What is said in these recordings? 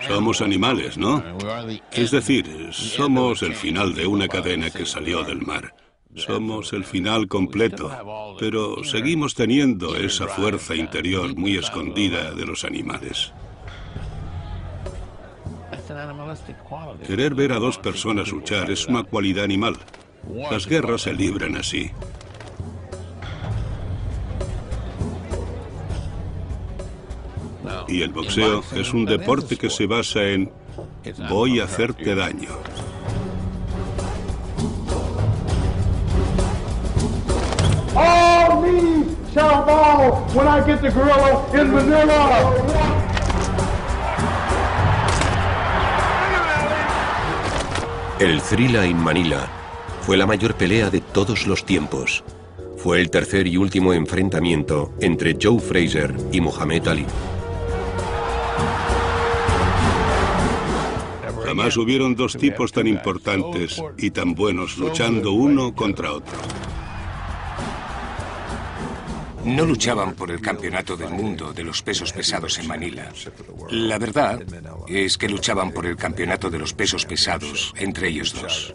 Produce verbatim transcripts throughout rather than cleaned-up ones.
Somos animales, ¿no? Es decir, somos el final de una cadena que salió del mar. Somos el final completo, pero seguimos teniendo esa fuerza interior muy escondida de los animales. Querer ver a dos personas luchar es una cualidad animal. Las guerras se libran así. Y el boxeo es un deporte que se basa en voy a hacerte daño. All knees shall bow when I get the gorilla in Manila. El Thrilla en Manila fue la mayor pelea de todos los tiempos. Fue el tercer y último enfrentamiento entre Joe Frazier y Muhammad Ali. Jamás hubieron dos tipos tan importantes y tan buenos luchando uno contra otro. No luchaban por el campeonato del mundo de los pesos pesados en Manila. La verdad es que luchaban por el campeonato de los pesos pesados entre ellos dos.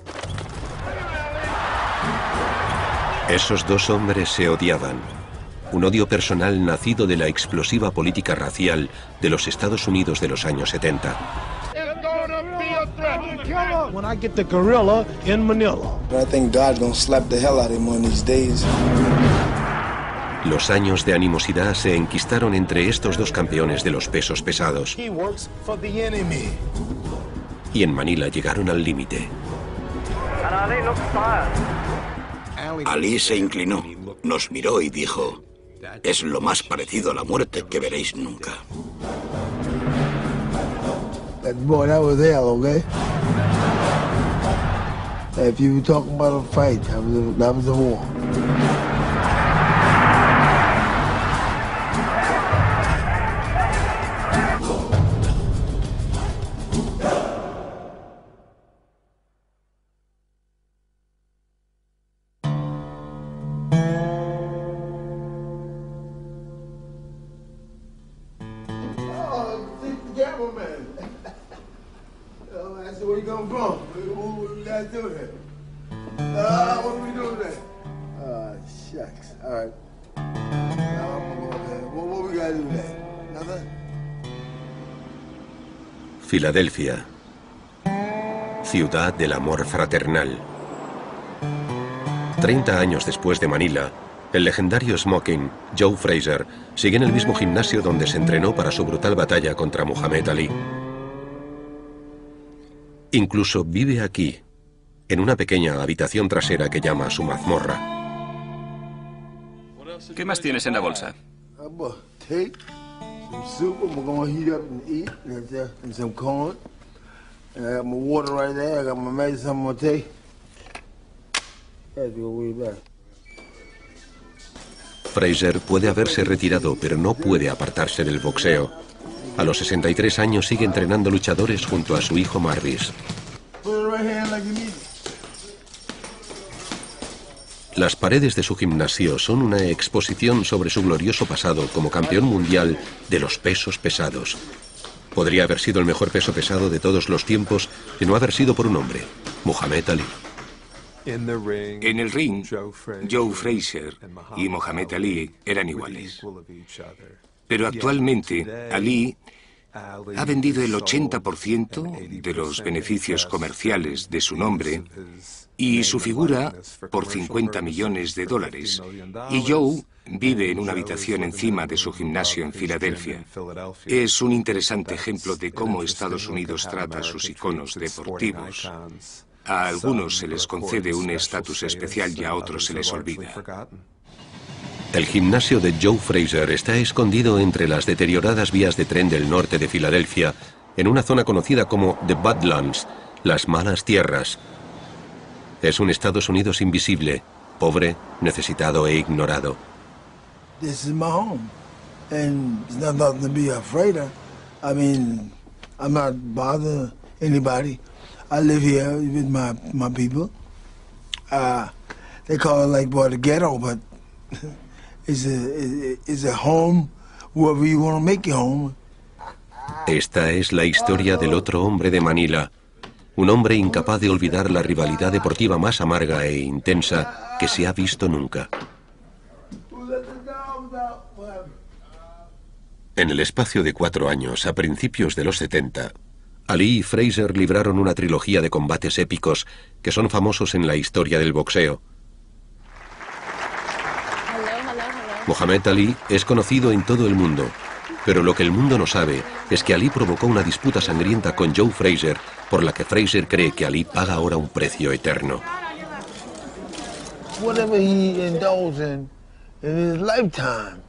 Esos dos hombres se odiaban. Un odio personal nacido de la explosiva política racial de los Estados Unidos de los años setenta. When I get the gorilla in Manila. I think God's gonna slap the hell out of him one of these days. Los años de animosidad se enquistaron entre estos dos campeones de los pesos pesados. Y en Manila llegaron al límite. Ali se inclinó, nos miró y dijo, es lo más parecido a la muerte que veréis nunca. Boy, that was hell, okay? If you were talking about a fight, that was a, that was a war. Filadelfia, ciudad del amor fraternal. Treinta años después de Manila, el legendario Smoking, Joe Frazier, sigue en el mismo gimnasio donde se entrenó para su brutal batalla contra Muhammad Ali. Incluso vive aquí, en una pequeña habitación trasera que llama su mazmorra. ¿Qué más tienes en la bolsa? Some soup I'm gonna heat up and eat, right there, and some corn. And I got my water right there. I got my medicine I'm gonna take. That's what we back. Frazier puede haberse retirado, pero no puede apartarse del boxeo. A los sesenta y tres años sigue entrenando luchadores junto a su hijo Marvis. Put it right here like you need it. Las paredes de su gimnasio son una exposición sobre su glorioso pasado como campeón mundial de los pesos pesados. Podría haber sido el mejor peso pesado de todos los tiempos de no haber sido por un hombre, Muhammad Ali. En el ring, Joe Frazier y Muhammad Ali eran iguales. Pero actualmente, Ali ha vendido el ochenta por ciento de los beneficios comerciales de su nombre y su figura por cincuenta millones de dólares. Y Joe vive en una habitación encima de su gimnasio en Filadelfia. Es un interesante ejemplo de cómo Estados Unidos trata a sus iconos deportivos. A algunos se les concede un estatus especial y a otros se les olvida. El gimnasio de Joe Frazier está escondido entre las deterioradas vías de tren del norte de Filadelfia, en una zona conocida como The Badlands, las malas tierras. Es un Estados Unidos invisible, pobre, necesitado e ignorado. This is my home, and there's not nothing to be afraid of. I mean, I'm not bothering anybody. I live here with my my people. Uh, they call it like boy the ghetto, but it's a it's a home wherever you want to make your home. Esta es la historia del otro hombre de Manila, un hombre incapaz de olvidar la rivalidad deportiva más amarga e intensa que se ha visto nunca. En el espacio de cuatro años, a principios de los setenta, Ali y Frazier libraron una trilogía de combates épicos que son famosos en la historia del boxeo. Muhammad Ali es conocido en todo el mundo, pero lo que el mundo no sabe es que Ali provocó una disputa sangrienta con Joe Frazier, por la que Frazier cree que Ali paga ahora un precio eterno. Whatever he indulged in in his lifetime,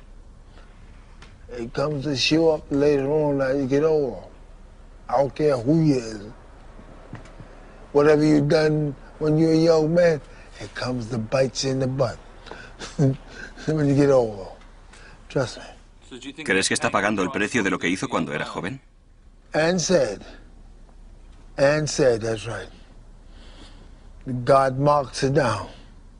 it comes to show up later on as you get older. I don't care who you is. Whatever you done when you're a young man, it comes to bite you in the butt when you get older. Trust me. ¿Crees que está pagando el precio de lo que hizo cuando era joven? And said, and said, that's right. God marks it down.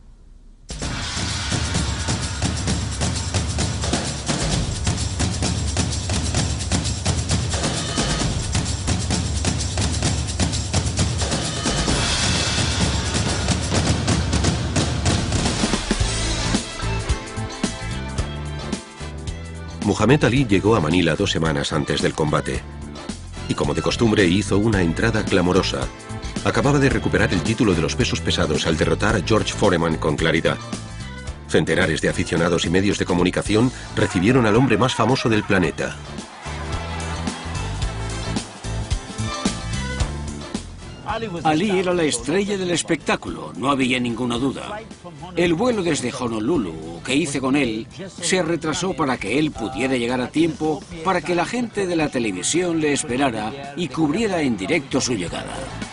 Muhammad Ali llegó a Manila dos semanas antes del combate. Y como de costumbre hizo una entrada clamorosa. Acababa de recuperar el título de los pesos pesados al derrotar a George Foreman con claridad. Centenares de aficionados y medios de comunicación recibieron al hombre más famoso del planeta. Ali era la estrella del espectáculo, no había ninguna duda. El vuelo desde Honolulu que hice con él se retrasó para que él pudiera llegar a tiempo para que la gente de la televisión le esperara y cubriera en directo su llegada.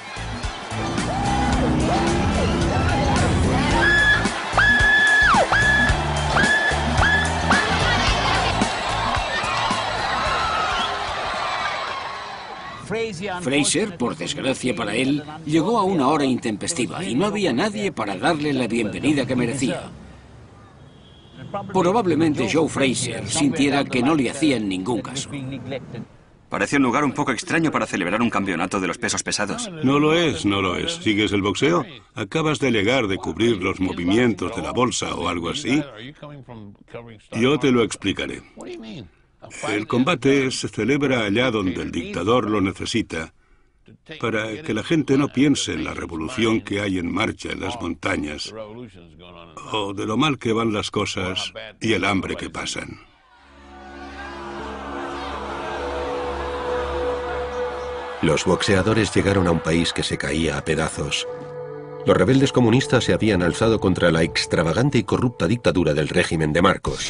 Frazier, por desgracia para él, llegó a una hora intempestiva y no había nadie para darle la bienvenida que merecía. Probablemente Joe Frazier sintiera que no le hacían ningún caso. Parece un lugar un poco extraño para celebrar un campeonato de los pesos pesados. No lo es, no lo es. ¿Sigues el boxeo? ¿Acabas de llegar de cubrir los movimientos de la bolsa o algo así? Yo te lo explicaré. El combate se celebra allá donde el dictador lo necesita, para que la gente no piense en la revolución que hay en marcha en las montañas, o de lo mal que van las cosas y el hambre que pasan. Los boxeadores llegaron a un país que se caía a pedazos. Los rebeldes comunistas se habían alzado contra la extravagante y corrupta dictadura del régimen de Marcos.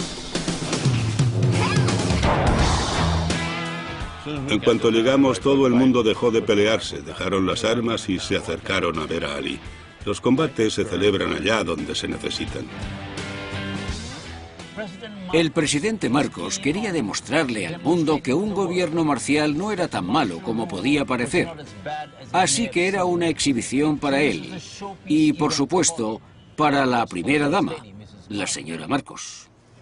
En cuanto llegamos, todo el mundo dejó de pelearse, dejaron las armas y se acercaron a ver a Ali. Los combates se celebran allá donde se necesitan. El presidente Marcos quería demostrarle al mundo que un gobierno marcial no era tan malo como podía parecer. Así que era una exhibición para él. Y, por supuesto, para la primera dama, la señora Marcos.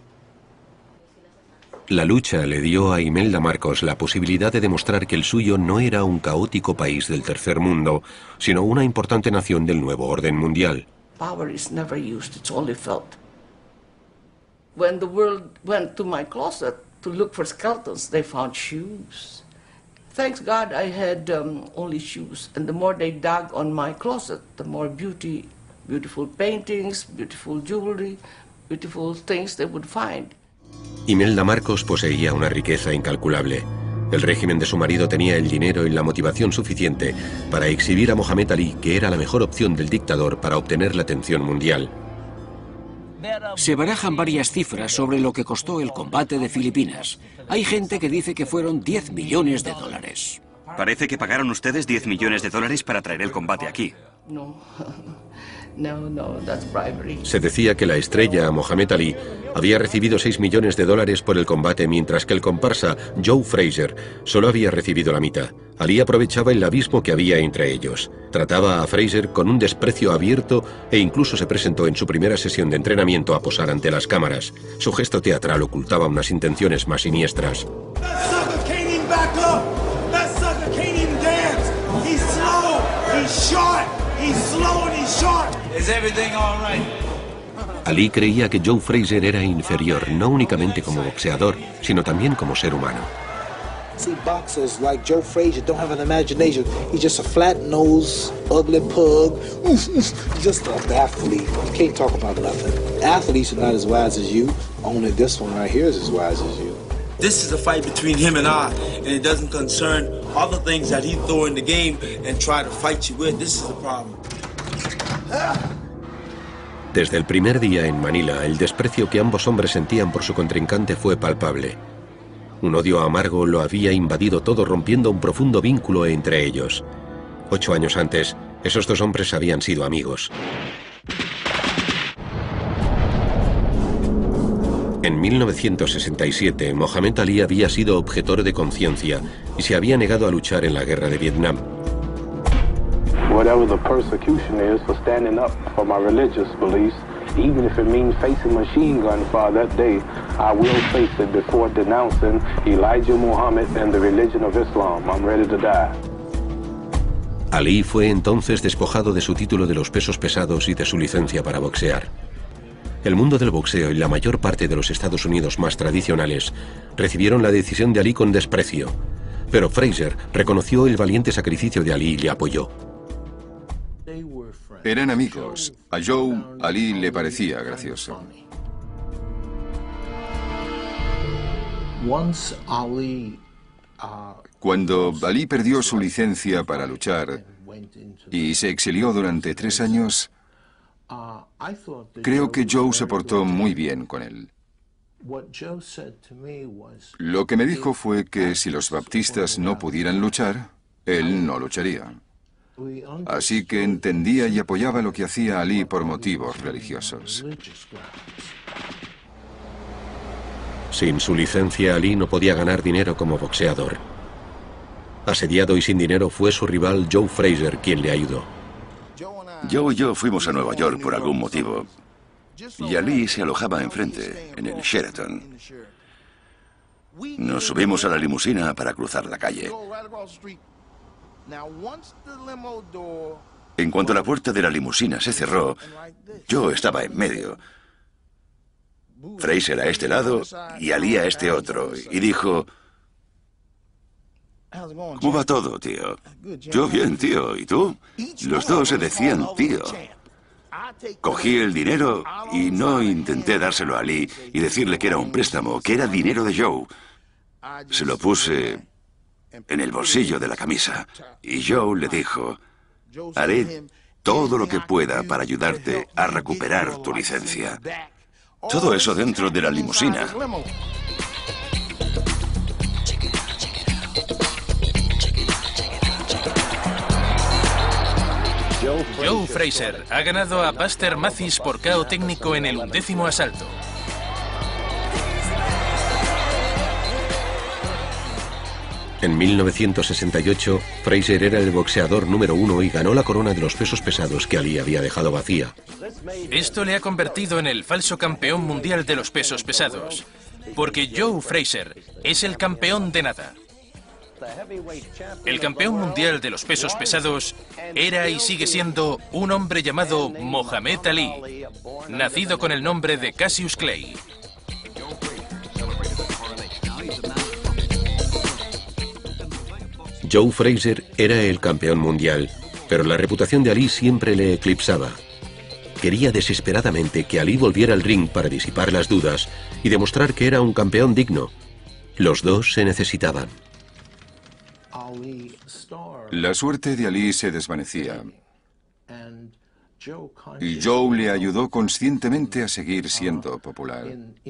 La lucha le dio a Imelda Marcos la posibilidad de demostrar que el suyo no era un caótico país del tercer mundo, sino una importante nación del nuevo orden mundial. Power is never used, it's only felt. When the world went to my closet to look for skeletons, they found shoes. Thanks God I had um, only shoes, and the more they dug on my closet, the more beauty, beautiful paintings, beautiful jewelry, beautiful things they would find. Imelda Marcos poseía una riqueza incalculable. El régimen de su marido tenía el dinero y la motivación suficiente para exhibir a Muhammad Ali que era la mejor opción del dictador para obtener la atención mundial. Se barajan varias cifras sobre lo que costó el combate de Filipinas. Hay gente que dice que fueron diez millones de dólares. Parece que pagaron ustedes diez millones de dólares para traer el combate aquí. No. No, no, that's bribery. Se decía que la estrella Muhammad Ali había recibido seis millones de dólares por el combate, mientras que el comparsa Joe Frazier solo había recibido la mitad. Ali aprovechaba el abismo que había entre ellos. Trataba a Frazier con un desprecio abierto e incluso se presentó en su primera sesión de entrenamiento a posar ante las cámaras. Su gesto teatral ocultaba unas intenciones más siniestras. That sucker can't even him back up. That sucker can't even dance. He's slow, he's short, he's slow and he's short. Is everything all right? Ali creía que Joe Frazier era inferior, no únicamente como boxeador, sino también como ser humano. See, boxers like Joe Frazier don't have an imagination. He's just a flat-nosed, ugly pug. He's just an athlete. You can't talk about nothing. Athletes are not as wise as you. Only this one right here is as wise as you. This is a fight between him and I, and it doesn't concern all the things that he throw in the game and try to fight you with. This is the problem. Desde el primer día en Manila, el desprecio que ambos hombres sentían por su contrincante fue palpable. Un odio amargo lo había invadido todo, rompiendo un profundo vínculo entre ellos. Ocho años antes, esos dos hombres habían sido amigos. En mil novecientos sesenta y siete, Mohamed Ali había sido objetor de conciencia y se había negado a luchar en la guerra de Vietnam. Whatever the persecution is for standing up for my religious beliefs, even if it means facing machine gun fire that day, I will face it before denouncing Elijah Muhammad and the religion of Islam. I'm ready to die. Ali fue entonces despojado de su título de los pesos pesados y de su licencia para boxear. El mundo del boxeo y la mayor parte de los Estados Unidos más tradicionales recibieron la decisión de Ali con desprecio, pero Frazier reconoció el valiente sacrificio de Ali y le apoyó. Eran amigos. A Joe, Ali le parecía gracioso. Cuando Ali perdió su licencia para luchar y se exilió durante tres años, creo que Joe se portó muy bien con él. Lo que me dijo fue que si los baptistas no pudieran luchar, él no lucharía. Así que entendía y apoyaba lo que hacía Ali por motivos religiosos. Sin su licencia, Ali no podía ganar dinero como boxeador. Asediado y sin dinero, fue su rival Joe Frazier quien le ayudó. Joe y yo fuimos a Nueva York por algún motivo, y Ali se alojaba enfrente, en el Sheraton. Nos subimos a la limusina para cruzar la calle. En cuanto la puerta de la limusina se cerró, yo estaba en medio. Frazier a este lado y Ali a este otro, y dijo: ¿cómo va todo, tío? Yo bien, tío. ¿Y tú? Los dos se decían tío. Cogí el dinero y no intenté dárselo a Ali y decirle que era un préstamo, que era dinero de Joe. Se lo puse en el bolsillo de la camisa, y Joe le dijo: haré todo lo que pueda para ayudarte a recuperar tu licencia. Todo eso dentro de la limusina. Joe Frazier ha ganado a Buster Mathis por K O técnico en el undécimo asalto. En mil novecientos sesenta y ocho, Frazier era el boxeador número uno y ganó la corona de los pesos pesados que Ali había dejado vacía. Esto le ha convertido en el falso campeón mundial de los pesos pesados, porque Joe Frazier es el campeón de nada. El campeón mundial de los pesos pesados era y sigue siendo un hombre llamado Mohamed Ali, nacido con el nombre de Cassius Clay. Joe Frazier era el campeón mundial, pero la reputación de Ali siempre le eclipsaba. Quería desesperadamente que Ali volviera al ring para disipar las dudas y demostrar que era un campeón digno. Los dos se necesitaban. La suerte de Ali se desvanecía, y Joe le ayudó conscientemente a seguir siendo popular.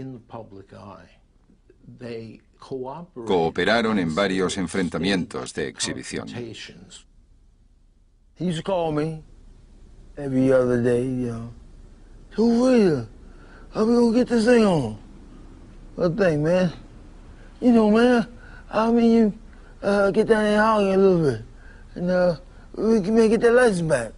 Cooperaron en varios enfrentamientos de exhibición. He used to call me every other day, you know. Joe Frazier, how we gonna get this thing on? What thing, man? You know, man, I mean, you uh, get down there hollering a little bit, and uh, we can make get that license back.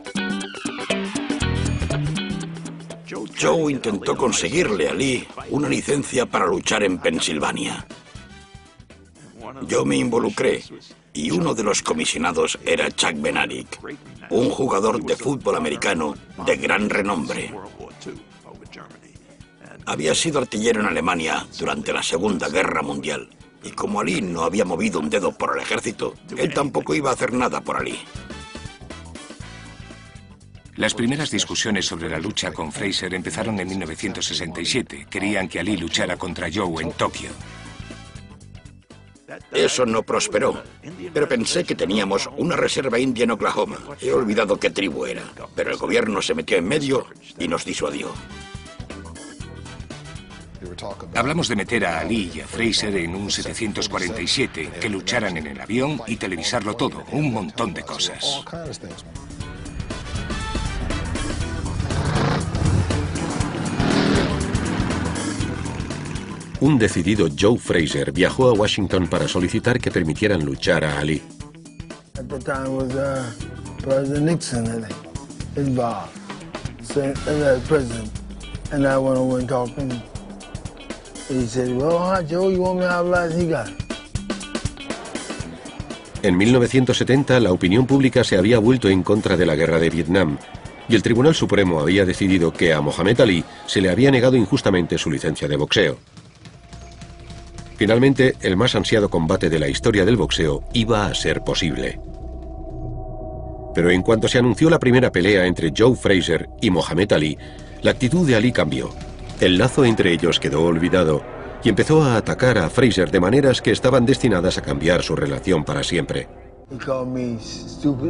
Joe intentó conseguirle a Ali una licencia para luchar en Pensilvania. Yo me involucré y uno de los comisionados era Chuck Benadick, un jugador de fútbol americano de gran renombre. Había sido artillero en Alemania durante la Segunda Guerra Mundial y como Ali no había movido un dedo por el ejército, él tampoco iba a hacer nada por Ali. Las primeras discusiones sobre la lucha con Frazier empezaron en mil novecientos sesenta y siete. Querían que Ali luchara contra Joe en Tokio. Eso no prosperó, pero pensé que teníamos una reserva india en Oklahoma. He olvidado qué tribu era, pero el gobierno se metió en medio y nos disuadió. Hablamos de meter a Ali y a Frazier en un setecientos cuarenta y siete, que lucharan en el avión y televisarlo todo, un montón de cosas. Un decidido Joe Frazier viajó a Washington para solicitar que permitieran luchar a Ali. At the time was uh, President Nixon, I think, involved, so, and the president. And I went over and talked to him. He said, "Well, huh, Joe, you want me to have lies?" He got it. En mil novecientos setenta, la opinión pública se había vuelto en contra de la guerra de Vietnam, y el Tribunal Supremo había decidido que a Muhammad Ali se le había negado injustamente su licencia de boxeo. Finalmente, el más ansiado combate de la historia del boxeo iba a ser posible. Pero en cuanto se anunció la primera pelea entre Joe Frazier y Muhammad Ali, la actitud de Ali cambió. El lazo entre ellos quedó olvidado y empezó a atacar a Frazier de maneras que estaban destinadas a cambiar su relación para siempre. He called me stupid.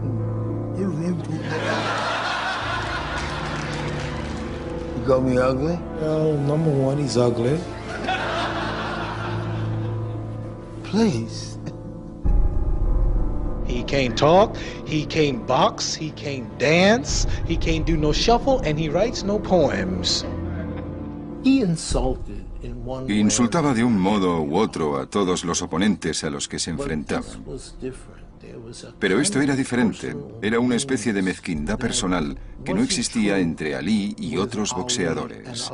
He called me ugly. Well, number one, he's ugly. Please. He can't talk, he can't box, he can't dance, he can't do no shuffle, and he writes no poems. He insulted in one way. Insultaba de un modo u otro a todos los oponentes a los que se enfrentaba. Pero esto era diferente. Era una especie de mezquindad personal que no existía entre Ali y otros boxeadores.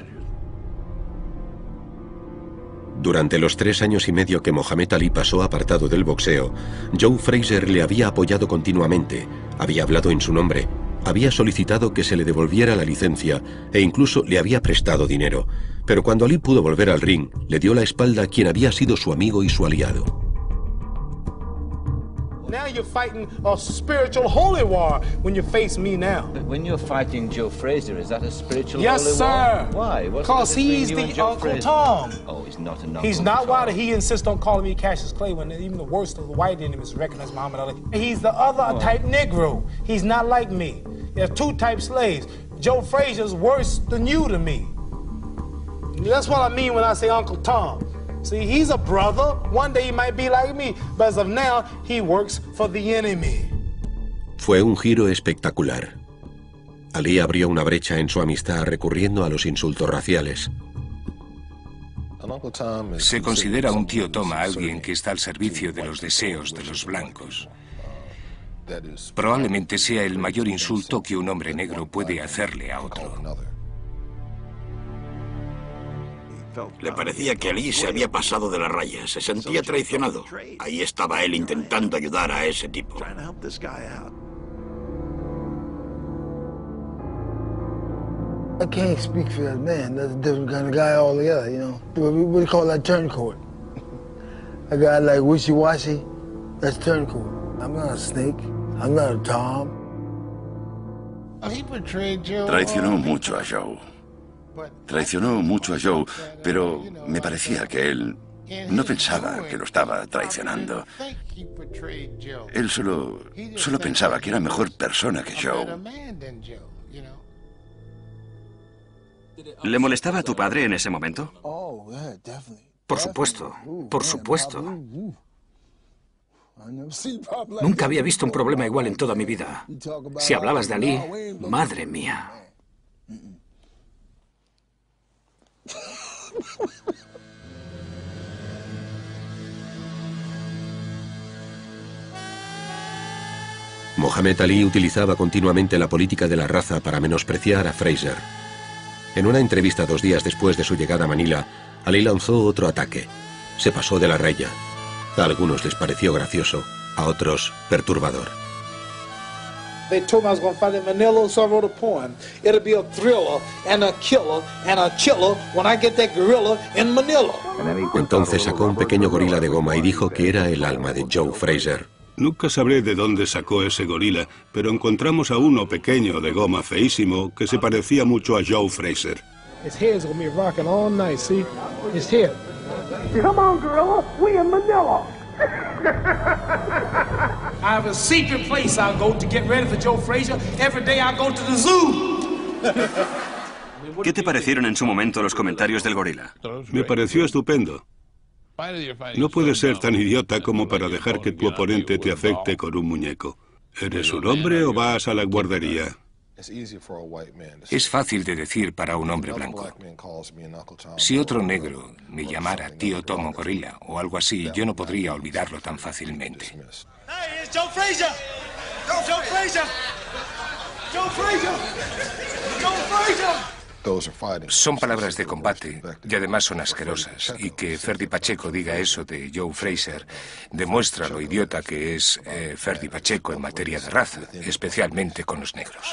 Durante los tres años y medio que Muhammad Ali pasó apartado del boxeo, Joe Frazier le había apoyado continuamente, había hablado en su nombre, había solicitado que se le devolviera la licencia e incluso le había prestado dinero. Pero cuando Ali pudo volver al ring, le dio la espalda a quien había sido su amigo y su aliado. Now you're fighting a spiritual holy war when you face me now. But when you're fighting Joe Frazier, is that a spiritual yes, holy sir. war? Why? Because he's the Uncle Frazier? Tom. Oh, he's not an Uncle He's not Tom. why did he insist on calling me Cassius Clay when even the worst of the white enemies recognize Muhammad Ali. He's the other oh. type Negro. He's not like me. There's two type slaves. Joe Frazier's worse than you to me. That's what I mean when I say Uncle Tom. See, he's a brother. One day he might be like me, but as of now, he works for the enemy. Fue un giro espectacular. Ali abrió una brecha en su amistad recurriendo a los insultos raciales. Se considera un tío Tom a alguien que está al servicio de los deseos de los blancos. Probablemente sea el mayor insulto que un hombre negro puede hacerle a otro. Le parecía que Ali se había pasado de la raya, se sentía traicionado. Ahí estaba él intentando ayudar a ese tipo. I can't speak for that man. That's a different kind of guy altogether, you know. What we, what we call that turncoat. A guy like wishy-washy, that's turncoat. I'm not a snake. I'm not a Tom. Traicionó mucho a Joe. Traicionó mucho a Joe, pero me parecía que él no pensaba que lo estaba traicionando. Él solo, solo pensaba que era mejor persona que Joe. ¿Le molestaba a tu padre en ese momento? Por supuesto, por supuesto. Nunca había visto un problema igual en toda mi vida. Si hablabas de Ali, madre mía. Muhammad Ali utilizaba continuamente la política de la raza para menospreciar a Frazier. En una entrevista dos días después de su llegada a Manila, Ali lanzó otro ataque. Se pasó de la raya. A algunos les pareció gracioso, a otros perturbador. They told me I was going to fight in Manila, so I wrote a poem. It'll be a thriller and a killer and a chiller when I get that gorilla in Manila. Entonces sacó un pequeño gorila de goma y dijo que era el alma de Joe Frazier. Nunca sabré de dónde sacó ese gorila, pero encontramos a uno pequeño de goma feísimo que se parecía mucho a Joe Frazier. His head's gonna be rocking all night, see? His head. Come on, gorilla, we in Manila. I have a secret place I go to get ready for Joe Frazier. Every day I go to the zoo. ¿Qué te parecieron en su momento los comentarios del gorila? Me pareció estupendo. No puedes ser tan idiota como para dejar que tu oponente te afecte con un muñeco. ¿Eres un hombre o vas a la guardería? Es fácil de decir para un hombre blanco. Si otro negro me llamara tío Tom o gorila o algo así, yo no podría olvidarlo tan fácilmente. Hey, it's Joe Frazier! Joe Frazier! Joe Frazier! Joe Frazier! Son palabras de combate y además son asquerosas. Y que Ferdy Pacheco diga eso de Joe Frazier demuestra lo idiota que es eh, Ferdy Pacheco en materia de raza, especialmente con los negros.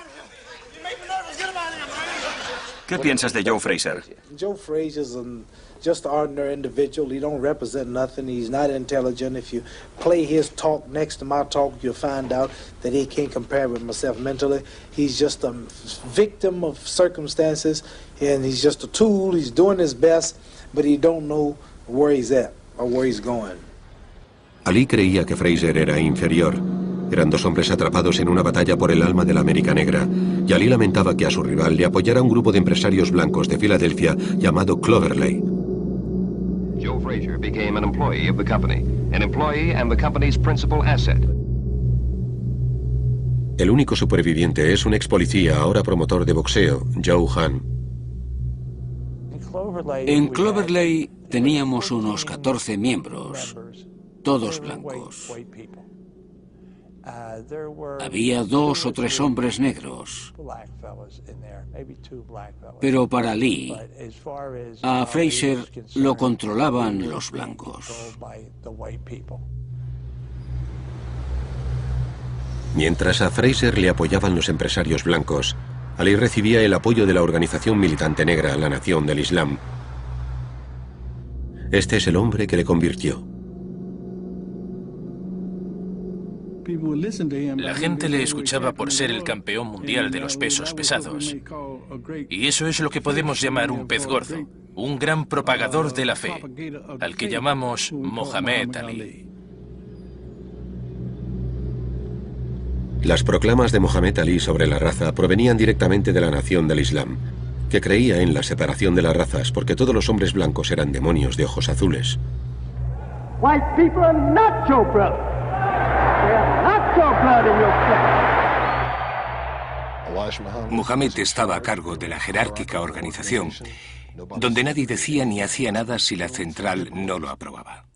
¿Qué piensas de Joe Frazier? Joe Frazier's an, just an ordinary individual. He don't represent nothing. He's not intelligent. If you play his talk next to my talk, you'll find out that he can't compare with myself mentally. He's just a victim of circumstances, and he's just a tool. He's doing his best, but he don't know where he's at or where he's going. Ali creía que Frazier era inferior. Eran dos hombres atrapados en una batalla por el alma de la América Negra, y Ali lamentaba que a su rival le apoyara un grupo de empresarios blancos de Filadelfia llamado Cloverleigh. Joe Frazier became an employee of the company, an employee and the company's principal asset. El único superviviente es un ex policía, ahora promotor de boxeo, Joe Hahn. En Cloverleigh teníamos unos catorce miembros, todos blancos. Había dos o tres hombres negros. Pero para Lee, a Frazier lo controlaban los blancos. Mientras a Frazier le apoyaban los empresarios blancos, Ali recibía el apoyo de la organización militante negra, la Nación del Islam. Este es el hombre que le convirtió. La gente le escuchaba por ser el campeón mundial de los pesos pesados. Y eso es lo que podemos llamar un pez gordo, un gran propagador de la fe, al que llamamos Mohamed Ali. Las proclamas de Mohamed Ali sobre la raza provenían directamente de la Nación del Islam, que creía en la separación de las razas porque todos los hombres blancos eran demonios de ojos azules. White people are not your brother. Mohamed estaba a cargo de la jerárquica organización, donde nadie decía ni hacía nada si la central no lo aprobaba.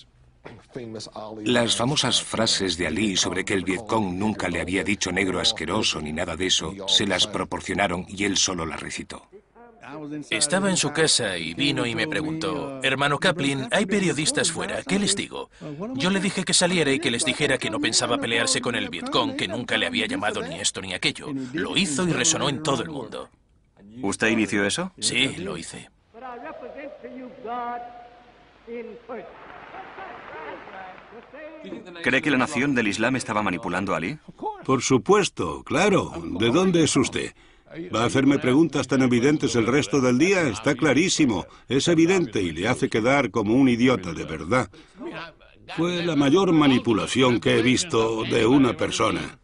Las famosas frases de Ali sobre que el Vietcong nunca le había dicho negro asqueroso ni nada de eso, se las proporcionaron y él solo las recitó. Estaba en su casa y vino y me preguntó, hermano Kaplan, hay periodistas fuera, ¿qué les digo? Yo le dije que saliera y que les dijera que no pensaba pelearse con el Vietcong, que nunca le había llamado ni esto ni aquello. Lo hizo y resonó en todo el mundo. ¿Usted inició eso? Sí, lo hice. ¿Cree que la Nación del Islam estaba manipulando a Ali? Por supuesto, claro. ¿De dónde es usted? ¿Va a hacerme preguntas tan evidentes el resto del día? Está clarísimo. Es evidente y le hace quedar como un idiota de verdad. Fue la mayor manipulación que he visto de una persona.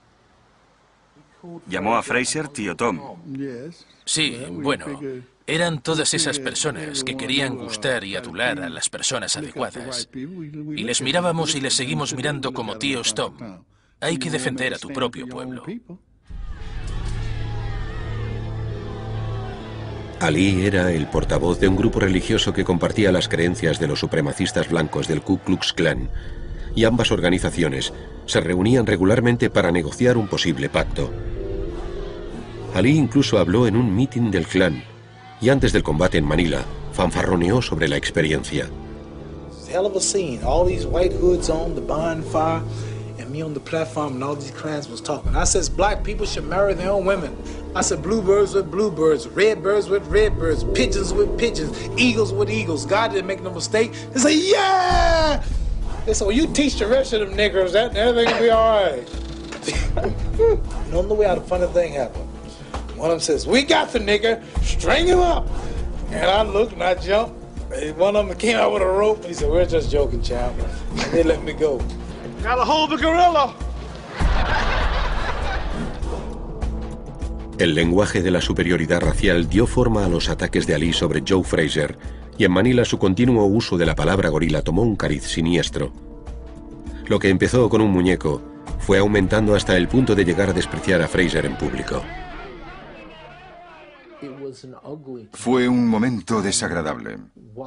Llamó a Frazier tío Tom. Sí, bueno, eran todas esas personas que querían gustar y adular a las personas adecuadas. Y les mirábamos y les seguimos mirando como tíos Tom. Hay que defender a tu propio pueblo. Ali era el portavoz de un grupo religioso que compartía las creencias de los supremacistas blancos del Ku Klux Klan, y ambas organizaciones se reunían regularmente para negociar un posible pacto. Ali incluso habló en un mitin del Klan, y antes del combate en Manila, fanfarroneó sobre la experiencia. hell of a scene. All these white hoods on, the bonfire, and me on the platform, and all these clans was talking. I says black people should marry their own women. I said bluebirds with bluebirds, red birds with red birds, pigeons with pigeons, eagles with eagles. God didn't make no mistake. They say, yeah! They said, well, you teach the rest of them niggers that, and everything will be all right. You don't know way how the funny thing happened. One of them says, we got the nigger, string him up. And I looked and I jumped. One of them came out with a rope and he said, we're just joking, champ. And they let me go. Gotta hold the gorilla. El lenguaje de la superioridad racial dio forma a los ataques de Ali sobre Joe Frazier, y en Manila su continuo uso de la palabra gorila tomó un cariz siniestro. Lo que empezó con un muñeco fue aumentando hasta el punto de llegar a despreciar a Frazier en público. Fue un momento desagradable.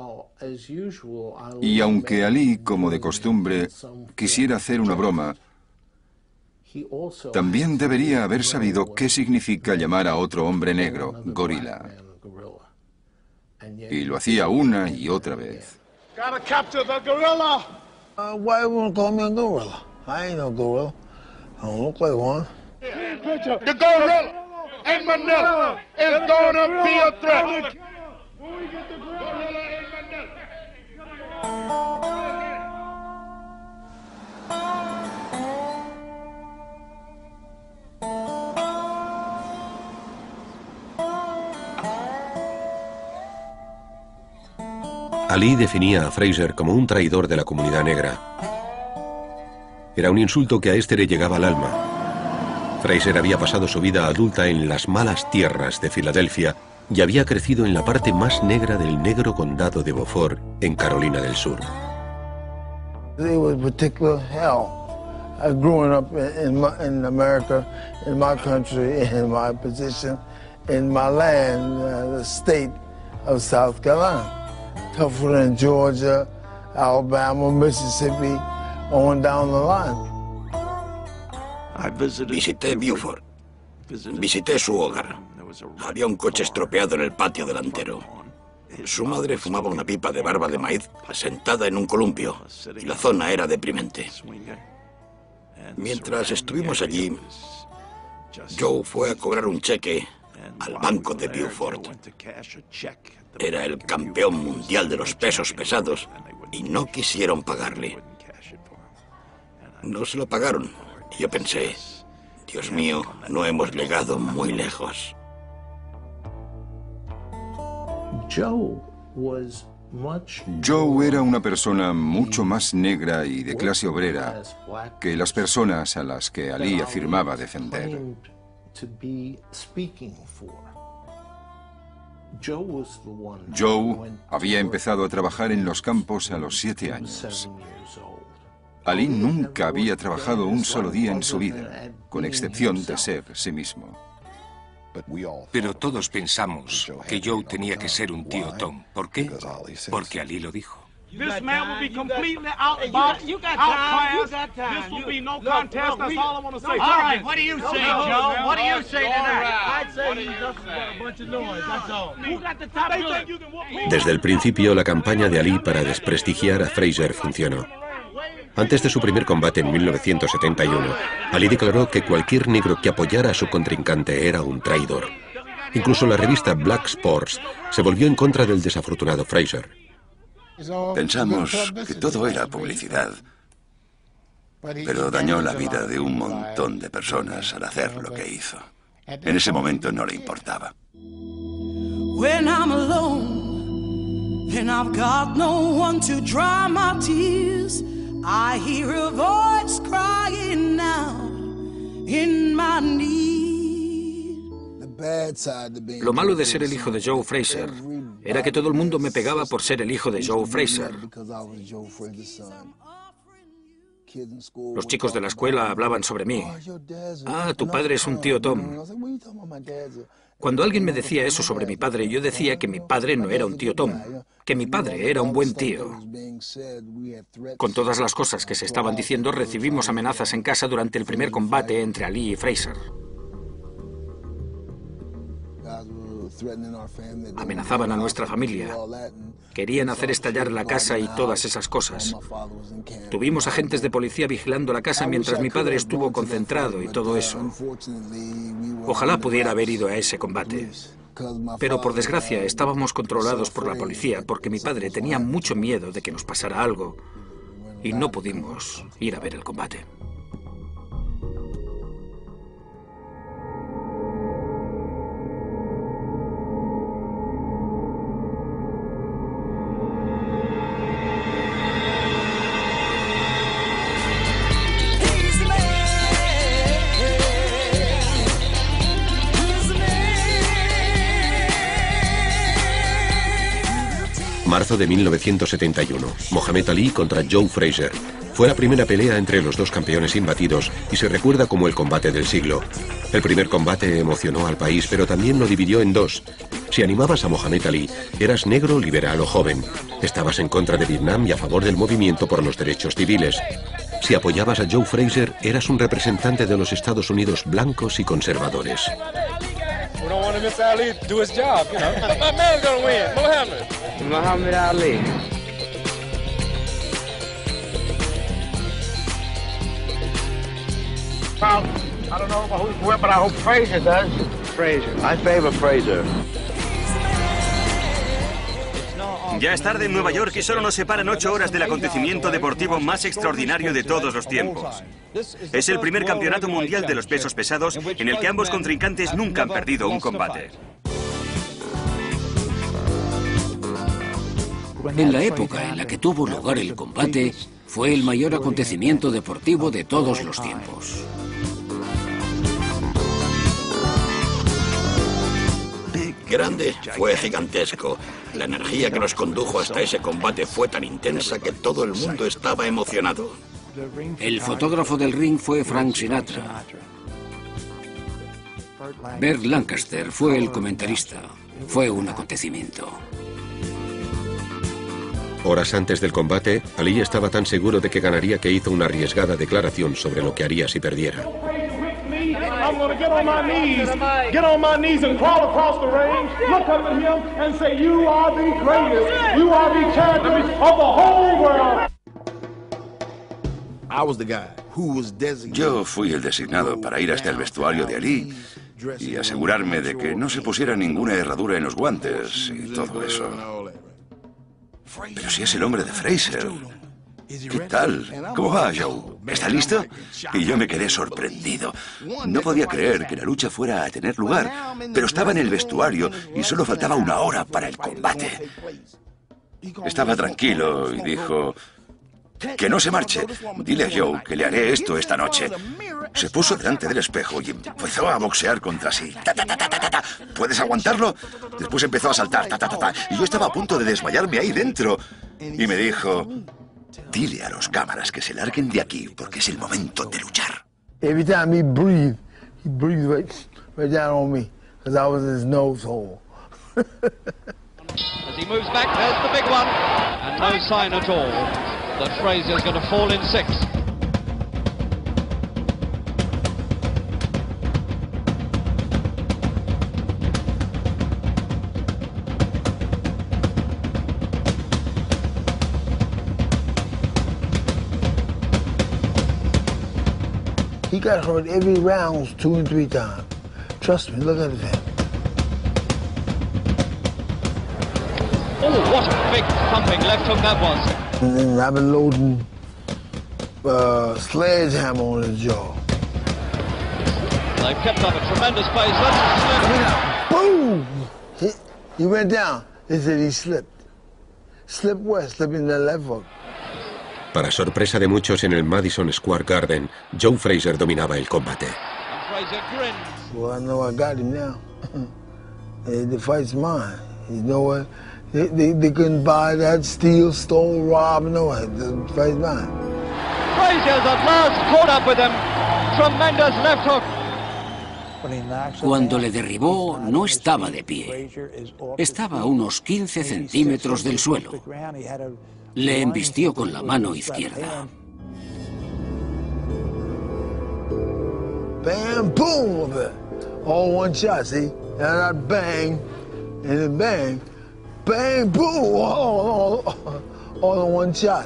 Y aunque Ali, como de costumbre, quisiera hacer una broma, también debería haber sabido qué significa llamar a otro hombre negro gorila. Y lo hacía una y otra vez. Gotta capture the gorilla. Uh, why won't call me a gorilla? I ain't no gorilla. I don't look like one. The gorilla in Manila is gonna be a threat. Ali definía a Frazier como un traidor de la comunidad negra. Era un insulto que a este le llegaba al alma. Frazier había pasado su vida adulta en las malas tierras de Filadelfia y había crecido en la parte más negra del negro condado de Beaufort, en Carolina del Sur. It was particular hell. I growing up in, my, in America, in my country, in my position, in my land, uh, the state of South Carolina. Tougher than Georgia, Alabama, Mississippi, on down the line. Visité Beaufort. Visité su hogar. Había un coche estropeado en el patio delantero. Su madre fumaba una pipa de barba de maíz sentada en un columpio, y la zona era deprimente. Mientras estuvimos allí, Joe fue a cobrar un cheque al banco de Beaufort. Era el campeón mundial de los pesos pesados y no quisieron pagarle. No se lo pagaron. Y yo pensé, Dios mío, no hemos llegado muy lejos. Joe era una persona mucho más negra y de clase obrera que las personas a las que Ali afirmaba defender. Joe había empezado a trabajar en los campos a los siete años. Ali nunca había trabajado un solo día en su vida, con excepción de ser sí mismo. Pero todos pensamos que Joe tenía que ser un tío Tom. ¿Por qué? Porque Ali lo dijo. This man will be completely outboxed, outclassed. This will be no contest. That's all I want to say. All right, what do you say, Joe? What do you say to that? I'd say he's just a bunch of noise. That's all. Who got the top good? Desde el principio, la campaña de Ali para desprestigiar a Frazier funcionó. Antes de su primer combate en mil novecientos setenta y uno, Ali declaró que cualquier negro que apoyara a su contrincante era un traidor. Incluso la revista Black Sports se volvió en contra del desafortunado Frazier. Pensamos que todo era publicidad, pero dañó la vida de un montón de personas al hacer lo que hizo. En ese momento no le importaba. When I'm alone, and I've got no one to dry my tears, I hear a voice crying now in my need. Lo malo de ser el hijo de Joe Frazier era que todo el mundo me pegaba por ser el hijo de Joe Frazier. Los chicos de la escuela hablaban sobre mí. Ah, tu padre es un tío Tom. Cuando alguien me decía eso sobre mi padre, yo decía que mi padre no era un tío Tom, que mi padre era un buen tío. Con todas las cosas que se estaban diciendo, recibimos amenazas en casa durante el primer combate entre Ali y Frazier. Amenazaban a nuestra familia. Querían hacer estallar la casa y todas esas cosas. Tuvimos agentes de policía vigilando la casa mientras mi padre estuvo concentrado y todo eso. Ojalá pudiera haber ido a ese combate. Pero por desgracia estábamos controlados por la policía porque mi padre tenía mucho miedo de que nos pasara algo y no pudimos ir a ver el combate. Marzo de mil novecientos setenta y uno. Mohamed Ali contra Joe Frazier. Fue la primera pelea entre los dos campeones imbatidos y se recuerda como el combate del siglo. El primer combate emocionó al país, pero también lo dividió en dos. Si animabas a Mohamed Ali, eras negro, liberal o joven. Estabas en contra de Vietnam y a favor del movimiento por los derechos civiles. Si apoyabas a Joe Frazier, eras un representante de los Estados Unidos blancos y conservadores. We don't want to miss Ali to do his job, you know. My man's gonna win, Muhammad. Muhammad Ali. Well, I don't know who's who, but I hope Frazier does. Frazier. I favor Frazier. Ya es tarde en Nueva York y solo nos separan ocho horas del acontecimiento deportivo más extraordinario de todos los tiempos. Es el primer campeonato mundial de los pesos pesados en el que ambos contrincantes nunca han perdido un combate. En la época en la que tuvo lugar el combate, fue el mayor acontecimiento deportivo de todos los tiempos. Grande, fue gigantesco. La energía que nos condujo hasta ese combate fue tan intensa que todo el mundo estaba emocionado. El fotógrafo del ring fue Frank Sinatra. Burt Lancaster fue el comentarista. Fue un acontecimiento. Horas antes del combate, Ali estaba tan seguro de que ganaría que hizo una arriesgada declaración sobre lo que haría si perdiera. I'm going to get on my knees, get on my knees and crawl across the ring, look up at him and say, you are the greatest, you are the champion of the whole world. I was the guy who was designated. Yo fui el designado para ir hasta el vestuario de Ali y asegurarme de que no se pusiera ninguna herradura en los guantes y todo eso. Pero si es el hombre de Frazier. ¿Qué tal? ¿Cómo va, Joe? ¿Está listo? Y yo me quedé sorprendido. No podía creer que la lucha fuera a tener lugar, pero estaba en el vestuario y solo faltaba una hora para el combate. Estaba tranquilo y dijo, que no se marche. Dile a Joe que le haré esto esta noche. Se puso delante del espejo y empezó a boxear contra sí. Ta, ta, ta, ta, ta, ta. ¿Puedes aguantarlo? Después empezó a saltar. Ta, ta, ta, ta. Y yo estaba a punto de desmayarme ahí dentro. Y me dijo, dile a los cámaras que se larguen de aquí porque es el momento de luchar. Every time he breathed, he breathed right, right down on me, because I was in his nose hole. As he moves back, there's the big one, and no sign at all that Frazier's going to fall in six. He got hurt every round two and three times. Trust me, look at him. Oh, what a big thumping left hook that was. And then I've been loading uh, sledgehammer on his jaw. They've kept up a tremendous pace. Let's slip. Boom! He, he went down. They said he slipped. Slipped where? Slipped in the left hook. Para sorpresa de muchos en el Madison Square Garden, Joe Frazier dominaba el combate. Well, I know I got him now. The fight's mine. You know what? They, they, they couldn't buy that, steal, stole, rob, no. The fight's mine. Frazier's at last caught up with him. Tremendous left hook. Cuando le derribó, no estaba de pie. Estaba a unos quince centímetros del suelo. Le embistió con la mano izquierda. Bam, boom! all one shot, see? And I bang, and then bang, bang, boom, all, all, all in one shot.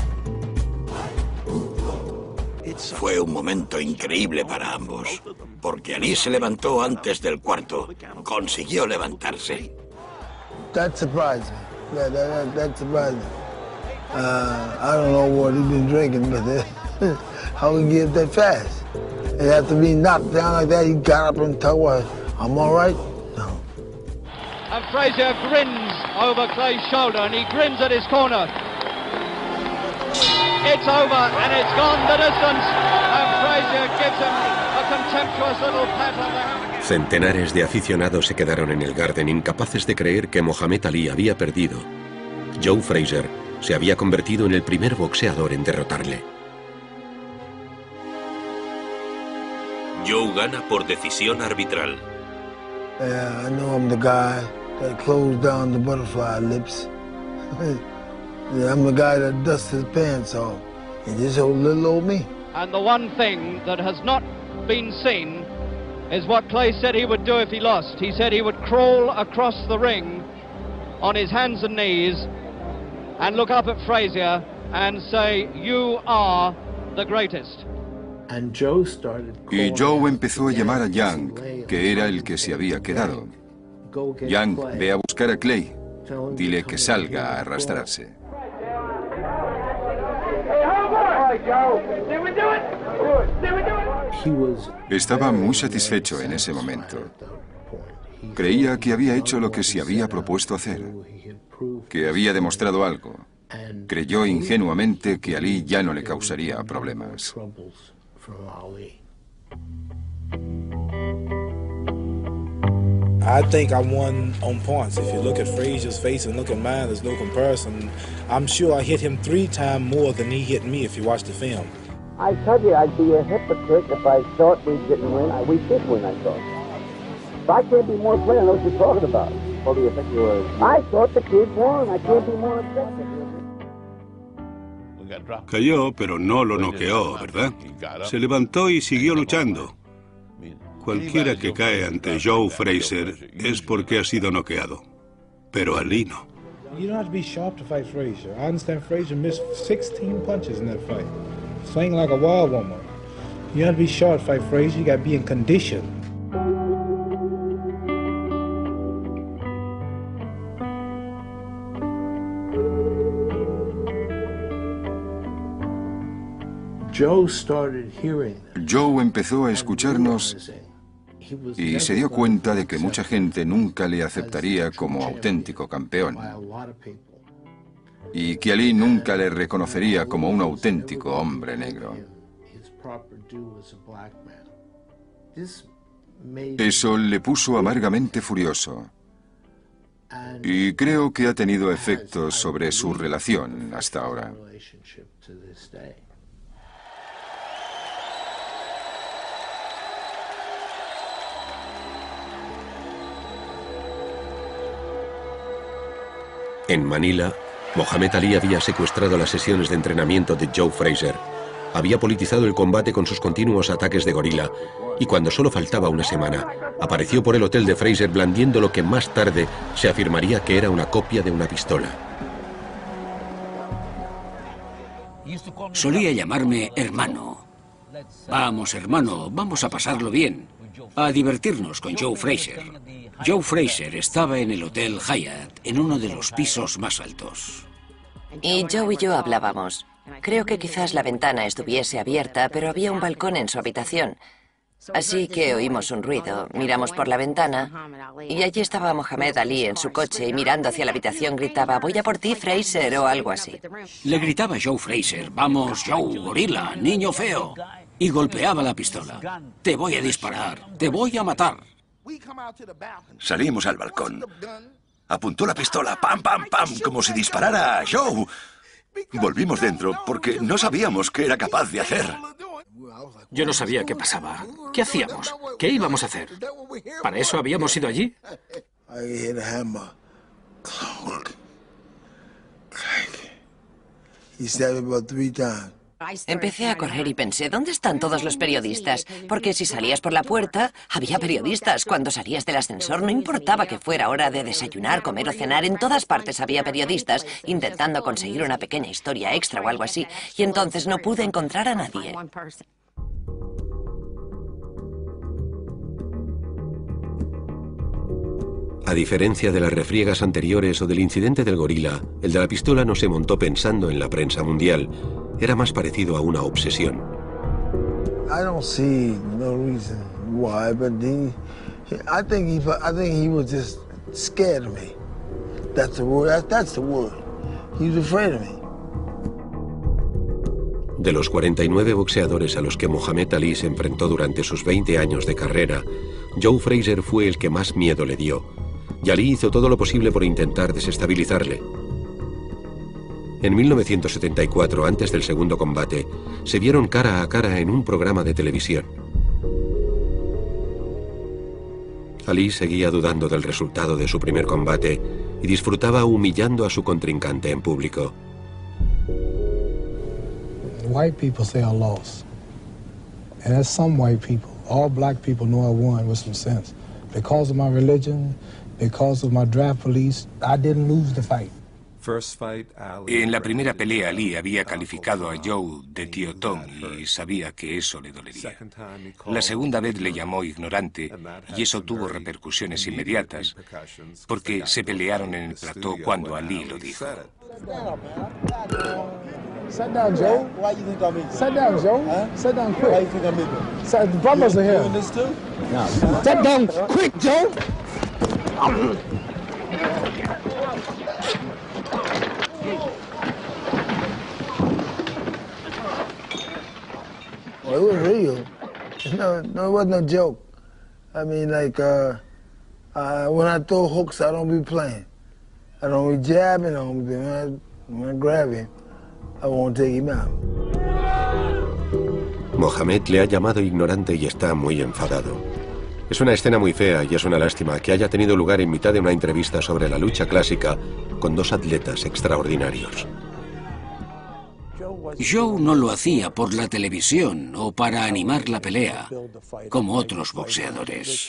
Fue un momento increíble para ambos, porque Ali se levantó antes del cuarto. Consiguió levantarse. That surprised me. That, that, that, that surprised me. Uh, I don't know what he's been drinking, but uh, how he can get that fast? And after being knocked down like that, he got up and told her, I'm all right? No. And Frazier grins over Clay's shoulder, and he grins at his corner. It's over, and it's gone the distance, and Frazier gives him a contemptuous little pat on the hand. Centenares de aficionados se quedaron en el Garden incapaces de creer que Muhammad Ali había perdido. Joe Frazier se había convertido en el primer boxeador en derrotarle. Joe gana por decisión arbitral. Yeah, I know I'm the guy that closed down the butterfly lips. Yeah, I'm the guy that dusts his pants off. And just old little old me. And the one thing that has not been seen is what Clay said he would do if he lost. He said he would crawl across the ring on his hands and knees and look up at Frazier and say, "You are the greatest." Y Joe empezó a llamar a Young, que era el que se había quedado. Young, ve a buscar a Clay. Dile que salga a arrastrarse. Estaba muy satisfecho en ese momento. Creía que había hecho lo que se había propuesto hacer, que había demostrado algo. Creyó ingenuamente que Ali ya no le causaría problemas. I think I won on points. If you look at Frazier's face and look at mine, there's no comparison. I'm sure I hit him three times more than he hit me if you watch the film. I told you I'd be a hypocrite if I thought we didn't win. We did win, I thought. But I can't be more clear. I know what you're talking about. What do you think you were? I thought the kid won. I can't be more objective. Cayó, pero no lo noqueó, ¿verdad? Se levantó y siguió luchando. Cualquiera que cae ante Joe Frazier es porque ha sido noqueado. Pero Ali no. You don't have to be sharp to fight Frazier. I understand Frazier missed sixteen punches in that fight. Swing like a wild woman. You don't have to be sharp to fight Frazier. You got to be in condition. Joe empezó a escucharnos y se dio cuenta de que mucha gente nunca le aceptaría como auténtico campeón y que Ali nunca le reconocería como un auténtico hombre negro. Eso le puso amargamente furioso y creo que ha tenido efectos sobre su relación hasta ahora. En Manila, Muhammad Ali había secuestrado las sesiones de entrenamiento de Joe Frazier, había politizado el combate con sus continuos ataques de gorila, y cuando solo faltaba una semana, apareció por el hotel de Frazier blandiendo lo que más tarde se afirmaría que era una copia de una pistola. Solía llamarme hermano. Vamos, hermano, vamos a pasarlo bien, a divertirnos con Joe Frazier. Joe Frazier estaba en el Hotel Hyatt, en uno de los pisos más altos. Y Joe y yo hablábamos. Creo que quizás la ventana estuviese abierta, pero había un balcón en su habitación. Así que oímos un ruido, miramos por la ventana y allí estaba Muhammad Ali en su coche y mirando hacia la habitación gritaba, voy a por ti, Frazier, o algo así. Le gritaba Joe Frazier, vamos, Joe, gorila, niño feo. Y golpeaba la pistola. Te voy a disparar, te voy a matar. Salimos al balcón. Apuntó la pistola, pam, pam, pam, como si disparara a Joe. Volvimos dentro porque no sabíamos qué era capaz de hacer. Yo no sabía qué pasaba. ¿Qué hacíamos? ¿Qué íbamos a hacer? ¿Para eso habíamos ido allí? He stabbed me about three times. Empecé a correr y pensé, ¿dónde están todos los periodistas? Porque si salías por la puerta, había periodistas. Cuando salías del ascensor, no importaba que fuera hora de desayunar, comer o cenar, en todas partes había periodistas intentando conseguir una pequeña historia extra o algo así. Y entonces no pude encontrar a nadie. A diferencia de las refriegas anteriores o del incidente del gorila, el de la pistola no se montó pensando en la prensa mundial. Era más parecido a una obsesión. I don't see no reason why, but he, I think he, I think he was just scared of me. That's the word. That's, that's the word. He was afraid of me. De los cuarenta y nueve boxeadores a los que Muhammad Ali se enfrentó durante sus veinte años de carrera, Joe Frazier fue el que más miedo le dio. Y Ali hizo todo lo posible por intentar desestabilizarle. En mil novecientos setenta y cuatro, antes del segundo combate, se vieron cara a cara en un programa de televisión. Ali seguía dudando del resultado de su primer combate y disfrutaba humillando a su contrincante en público. White people say I lost. And that's some white people. All black people know I won with some sense. Because of my religion, because of my draft police, I didn't lose the fight. En la primera pelea, Ali había calificado a Joe de tiotón y sabía que eso le dolería. La segunda vez le llamó ignorante y eso tuvo repercusiones inmediatas, porque se pelearon en el plató cuando Ali lo dijo. Sit down, Joe. Why you think I'm equal? Sit down, Joe. Huh? Sit down quick. Why you think I'm equal? So, the brothers are here. Doing this too? No. Sit down quick, Joe. Well, it was real. No, no, it wasn't no joke. I mean, like, uh, uh, when I throw hooks, I don't be playing. I don't be jabbing. I don't be, when I, when I grab him, I won't take him out. Mohamed le ha llamado ignorante y está muy enfadado. Es una escena muy fea y es una lástima que haya tenido lugar en mitad de una entrevista sobre la lucha clásica con dos atletas extraordinarios. Joe no lo hacía por la televisión o para animar la pelea, como otros boxeadores.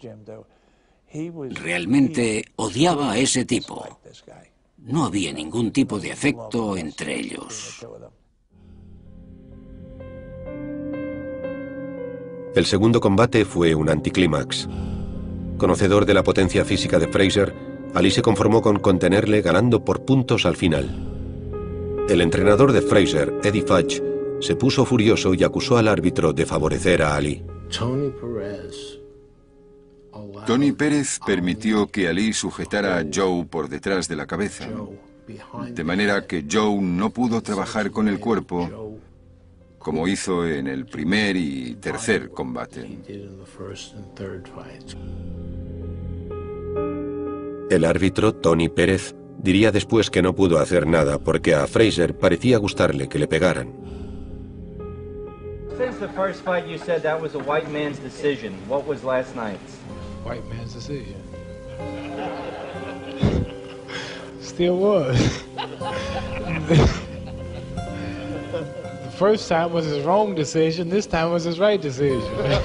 Realmente odiaba a ese tipo. No había ningún tipo de afecto entre ellos. El segundo combate fue un anticlímax. Conocedor de la potencia física de Frazier, Ali se conformó con contenerle ganando por puntos al final. El entrenador de Frazier, Eddie Fudge, se puso furioso y acusó al árbitro de favorecer a Ali. Tony Pérez permitió que Ali sujetara a Joe por detrás de la cabeza, de manera que Joe no pudo trabajar con el cuerpo como hizo en el primer y tercer combate. El árbitro, Tony Pérez, diría después que no pudo hacer nada porque a Frazier parecía gustarle que le pegaran. Since the first fight you said that was a white man's decision. What was last night's? White man's decision. Still was. The first time was his wrong decision, this time was his right decision.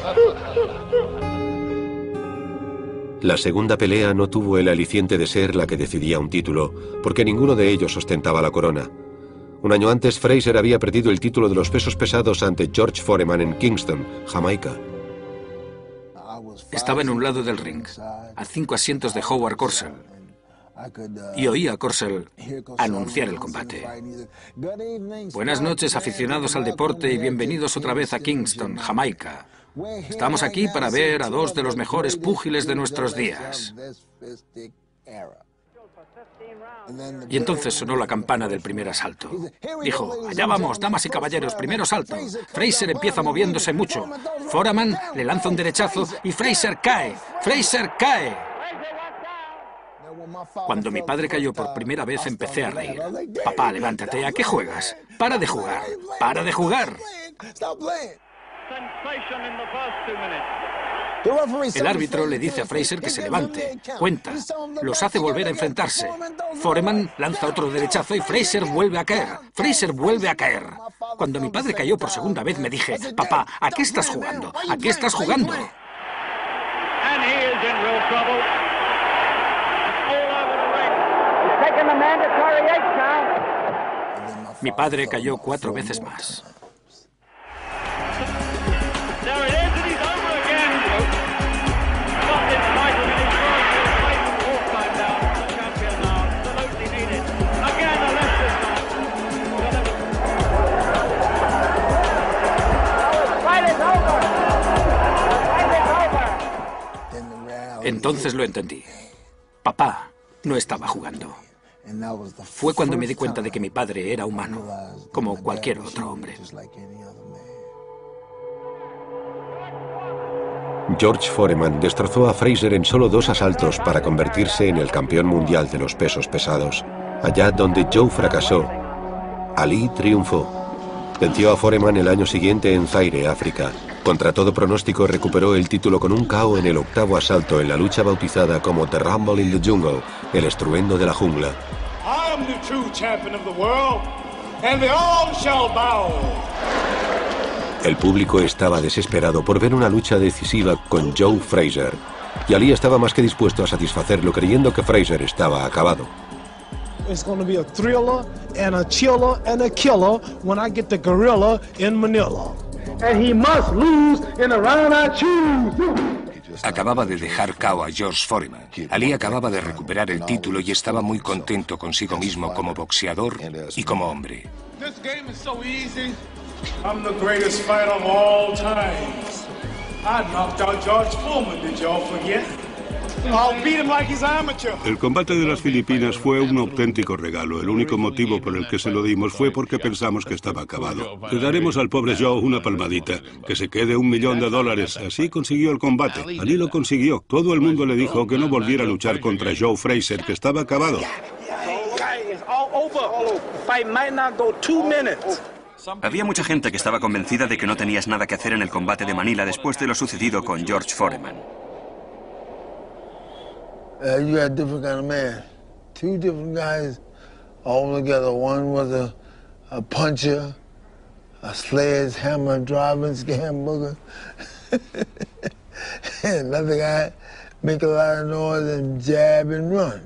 La segunda pelea no tuvo el aliciente de ser la que decidía un título, porque ninguno de ellos ostentaba la corona. Un año antes, Frazier había perdido el título de los pesos pesados ante George Foreman en Kingston, Jamaica. Estaba en un lado del ring, a cinco asientos de Howard Cosell, y oí a Cosell anunciar el combate. Buenas noches, aficionados al deporte, y bienvenidos otra vez a Kingston, Jamaica. Estamos aquí para ver a dos de los mejores púgiles de nuestros días. Y entonces sonó la campana del primer asalto. Dijo, allá vamos, damas y caballeros, primero asalto. Frazier empieza moviéndose mucho. Foreman le lanza un derechazo y Frazier cae. Frazier cae. Cuando mi padre cayó por primera vez empecé a reír. Papá, levántate, ¿a qué juegas? Para de jugar, para de jugar. El árbitro le dice a Frazier que se levante, cuenta, los hace volver a enfrentarse. Foreman lanza otro derechazo y Frazier vuelve a caer. Frazier vuelve a caer. Cuando mi padre cayó por segunda vez me dije, papá, ¿a qué estás jugando? ¿A qué estás jugando? Mi padre cayó cuatro veces más. Entonces lo entendí. Papá no estaba jugando. Fue cuando me di cuenta de que mi padre era humano, como cualquier otro hombre. George Foreman destrozó a Frazier en solo dos asaltos para convertirse en el campeón mundial de los pesos pesados. Allá donde Joe fracasó, Ali triunfó. Venció a Foreman el año siguiente en Zaire, África. Contra todo pronóstico recuperó el título con un K O en el octavo asalto en la lucha bautizada como The Rumble in the Jungle, el estruendo de la jungla. I am the true champion of the world, and they all shall bow. El público estaba desesperado por ver una lucha decisiva con Joe Frazier, y Ali estaba más que dispuesto a satisfacerlo creyendo que Frazier estaba acabado. It's going to be a thriller and a chiller and a killer when I get the gorilla in Manila. And he must lose in the round I choose. Acababa de dejar K O a George Foreman. Ali acababa de recuperar el título y estaba muy contento consigo mismo como boxeador y como hombre. This game is so easy. I'm the greatest fighter of all times. I knocked out George Foreman, did y'all forget? I'll beat him like he's amateur. El combate de las Filipinas fue un auténtico regalo. El único motivo por el que se lo dimos fue porque pensamos que estaba acabado. Le daremos al pobre Joe una palmadita, que se quede un millón de dólares. Así consiguió el combate. Ali lo consiguió. Todo el mundo le dijo que no volviera a luchar contra Joe Frazier, que estaba acabado. Había mucha gente que estaba convencida de que no tenías nada que hacer en el combate de Manila después de lo sucedido con George Foreman. Uh, you got different kind of man. Two different guys all together. One was a, a puncher, a sledgehammer driving scam and another guy make a lot of noise and jab and run.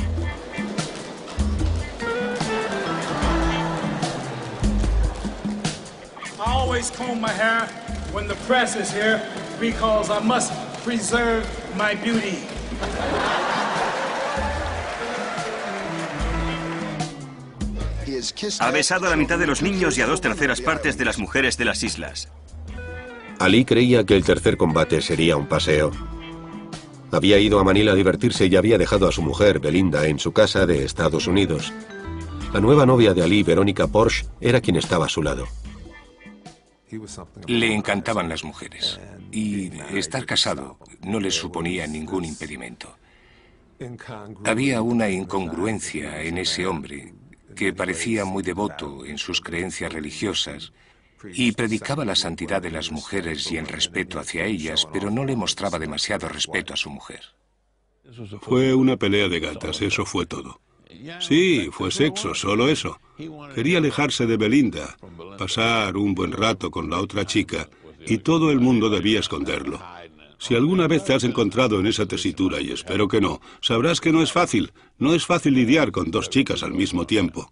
I always comb my hair when the press is here because I must preserve my beauty. Ha besado a la mitad de los niños y a dos terceras partes de las mujeres de las islas. Ali creía que el tercer combate sería un paseo. Había ido a Manila a divertirse y había dejado a su mujer, Belinda, en su casa de Estados Unidos. La nueva novia de Ali, Verónica Porsche, era quien estaba a su lado. Le encantaban las mujeres y estar casado no le suponía ningún impedimento. Había una incongruencia en ese hombre que parecía muy devoto en sus creencias religiosas y predicaba la santidad de las mujeres y el respeto hacia ellas, pero no le mostraba demasiado respeto a su mujer. Fue una pelea de gatas, eso fue todo. Sí, fue sexo, solo eso. Quería alejarse de Belinda, pasar un buen rato con la otra chica, y todo el mundo debía esconderlo. Si alguna vez te has encontrado en esa tesitura, y espero que no, sabrás que no es fácil. No es fácil lidiar con dos chicas al mismo tiempo.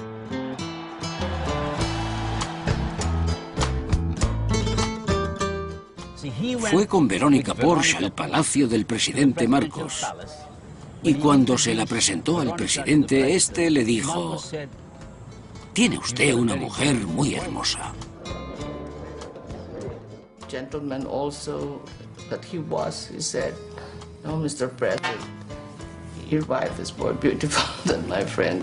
Fue con Verónica Porsche al palacio del presidente Marcos. Y cuando se la presentó al presidente, este le dijo: tiene usted una mujer muy hermosa. Gentleman also that he was, he said, "No, mister President, your wife is more beautiful than my friend."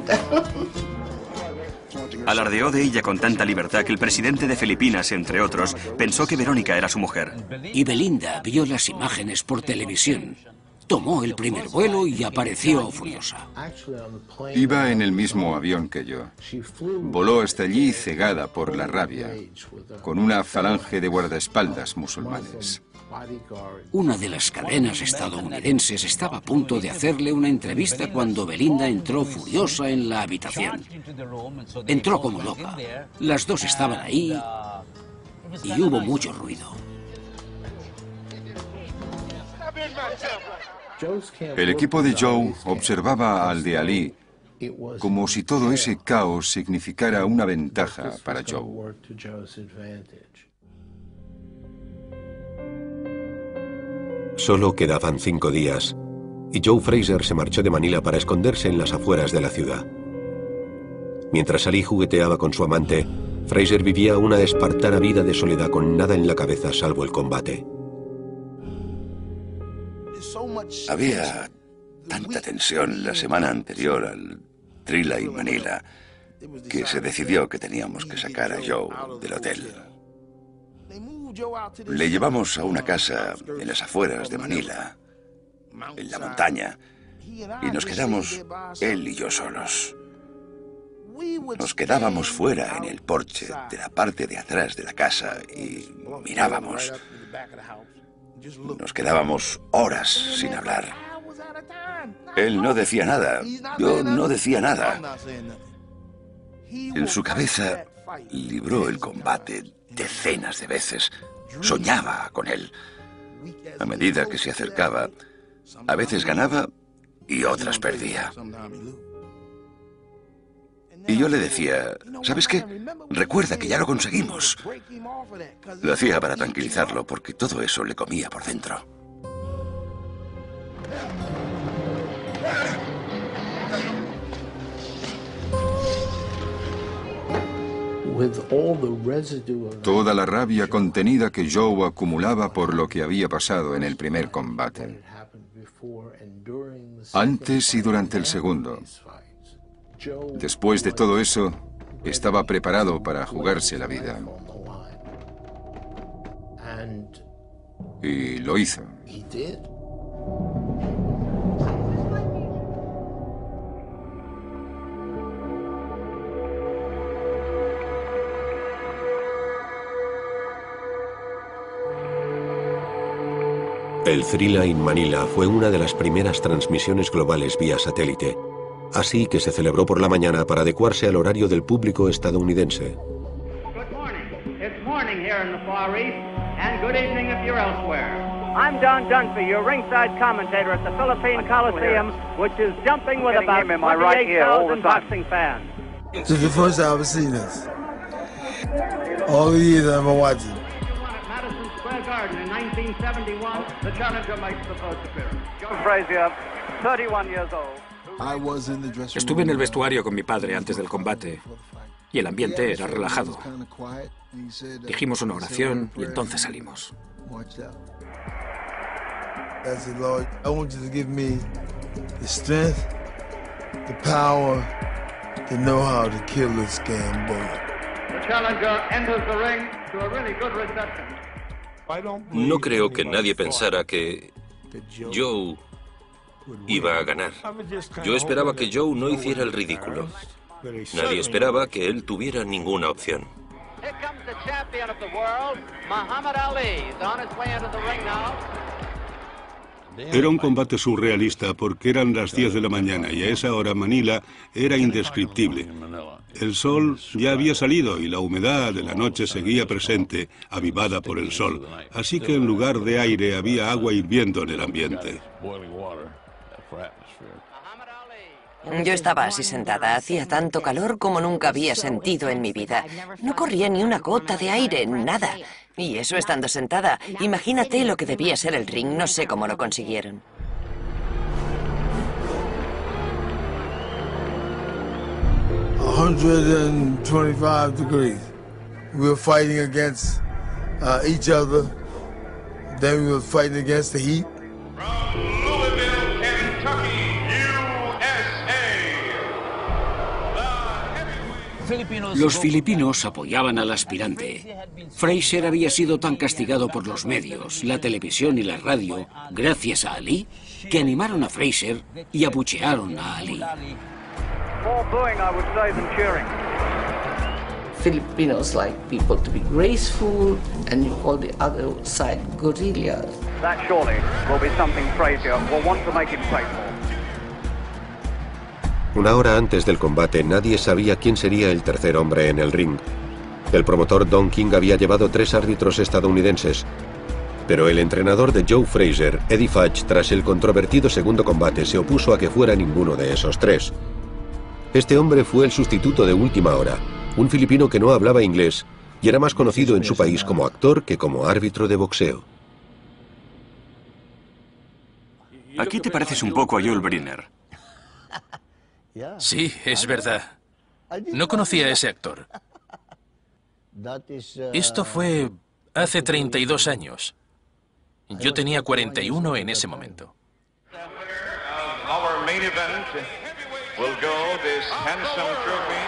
Alardeó de ella con tanta libertad que el presidente de Filipinas, entre otros, pensó que Verónica era su mujer. Y Belinda vio las imágenes por televisión. Tomó el primer vuelo y apareció furiosa. Iba en el mismo avión que yo. Voló hasta allí cegada por la rabia, con una falange de guardaespaldas musulmanes. Una de las cadenas estadounidenses estaba a punto de hacerle una entrevista cuando Belinda entró furiosa en la habitación. Entró como loca. Las dos estaban ahí y hubo mucho ruido. El equipo de Joe observaba al de Ali como si todo ese caos significara una ventaja para Joe. Solo quedaban cinco días y Joe Frazier se marchó de Manila para esconderse en las afueras de la ciudad. Mientras Ali jugueteaba con su amante, Frazier vivía una espartana vida de soledad con nada en la cabeza salvo el combate. Había tanta tensión la semana anterior al Thrilla in Manila que se decidió que teníamos que sacar a Joe del hotel. Le llevamos a una casa en las afueras de Manila, en la montaña, y nos quedamos él y yo solos. Nos quedábamos fuera en el porche de la parte de atrás de la casa y mirábamos. Nos quedábamos horas sin hablar. Él no decía nada, yo no decía nada. En su cabeza libró el combate decenas de veces. Soñaba con él. A medida que se acercaba, a veces ganaba y otras perdía. Y yo le decía, ¿sabes qué? Recuerda que ya lo conseguimos. Lo hacía para tranquilizarlo, porque todo eso le comía por dentro. Toda la rabia contenida que Joe acumulaba por lo que había pasado en el primer combate, antes y durante el segundo. Después de todo eso, estaba preparado para jugarse la vida. Y lo hizo. El Thrilla in Manila fue una de las primeras transmisiones globales vía satélite, así que se celebró por la mañana para adecuarse al horario del público estadounidense. Good morning. It's morning here in the Far East, and good evening if you're elsewhere. I'm Don Dunphy, your ringside commentator at the Philippine Coliseum, which is jumping with about twenty-eight thousand boxing fans. This is the first time I've seen this. All the years I've been watching. Garden in nineteen seventy-one, the challenger makes the first appearance. Joe Frazier, thirty-one years old. Estuve en el vestuario con mi padre antes del combate y el ambiente era relajado. Dijimos una oración y entonces salimos. That's it, Lord. I want you to give me the strength, the power to know how to kill this scam bullet. The challenger enters the ring to a really good reception. No creo que nadie pensara que Joe iba a ganar. Yo esperaba que Joe no hiciera el ridículo. Nadie esperaba que él tuviera ninguna opción. Era un combate surrealista porque eran las diez de la mañana y a esa hora Manila era indescriptible. El sol ya había salido y la humedad de la noche seguía presente, avivada por el sol. Así que en lugar de aire había agua hirviendo en el ambiente. Yo estaba así sentada. Hacía tanto calor como nunca había sentido en mi vida. No corría ni una gota de aire, nada. Y eso estando sentada. Imagínate lo que debía ser el ring. No sé cómo lo consiguieron. one hundred twenty-five degrees. We were fighting against uh, each other. Then we were fighting against the heat. From Louisville, Kentucky, U S A. Los filipinos apoyaban al aspirante. Frazier había sido tan castigado por los medios, la televisión y la radio, gracias a Ali, que animaron a Frazier y abuchearon a Ali. Filipinos like people to be graceful, and you call the other side guerrillas. That surely will be something Frazier will want to make him pay for. Una hora antes del combate, nadie sabía quién sería el tercer hombre en el ring. El promotor Don King había llevado tres árbitros estadounidenses, pero el entrenador de Joe Frazier, Eddie Futch, tras el controvertido segundo combate, se opuso a que fuera ninguno de esos tres. Este hombre fue el sustituto de última hora, un filipino que no hablaba inglés y era más conocido en su país como actor que como árbitro de boxeo. Aquí te pareces un poco a Yul Brynner. Sí, es verdad. No conocía a ese actor. Esto fue hace treinta y dos años. Yo tenía cuarenta y uno en ese momento. Our main event will go this handsome trophy.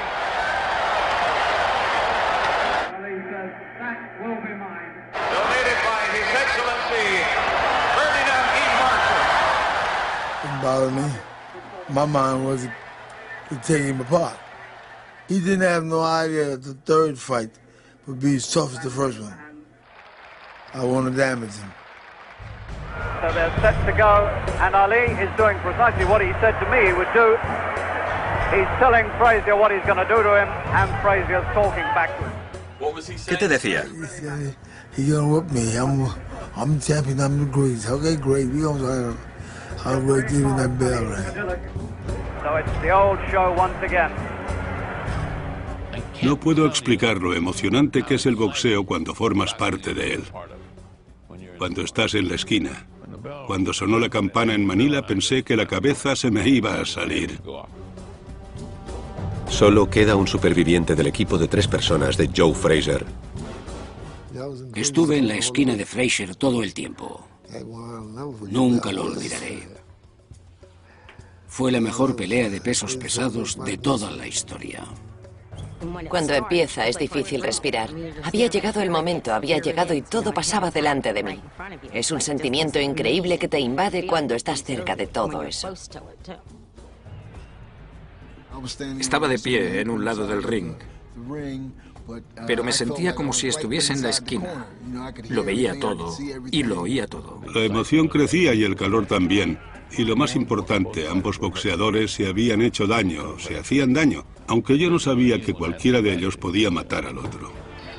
Donated by His Excellency Ferdinand E. Marshall. Didn't bother me. My mind was to take him apart. He didn't have no idea that the third fight would be as tough as the first one. I want to damage him. So they're set to go, and Ali is doing precisely what he said to me he would do. He's telling Frazier what he's going to do to him, and Frazier's talking back to him. ¿Qué te decía? He's going to whip me. I'm, I'm the champion. I'm the greatest. Okay, great. We're going to I'm going to give him that bell right. So it's the old show once again. No puedo explicar lo emocionante que es el boxeo cuando formas parte de él. Cuando estás en la esquina. Cuando sonó la campana en Manila pensé que la cabeza se me iba a salir. Solo queda un superviviente del equipo de tres personas de Joe Frazier. Estuve en la esquina de Frazier todo el tiempo. Nunca lo olvidaré. Fue la mejor pelea de pesos pesados de toda la historia. Cuando empieza es difícil respirar. Había llegado el momento, había llegado y todo pasaba delante de mí. Es un sentimiento increíble que te invade cuando estás cerca de todo eso. Estaba de pie en un lado del ring, pero me sentía como si estuviese en la esquina. Lo veía todo y lo oía todo. La emoción crecía y el calor también. Y lo más importante, ambos boxeadores se habían hecho daño, se hacían daño, aunque yo no sabía que cualquiera de ellos podía matar al otro.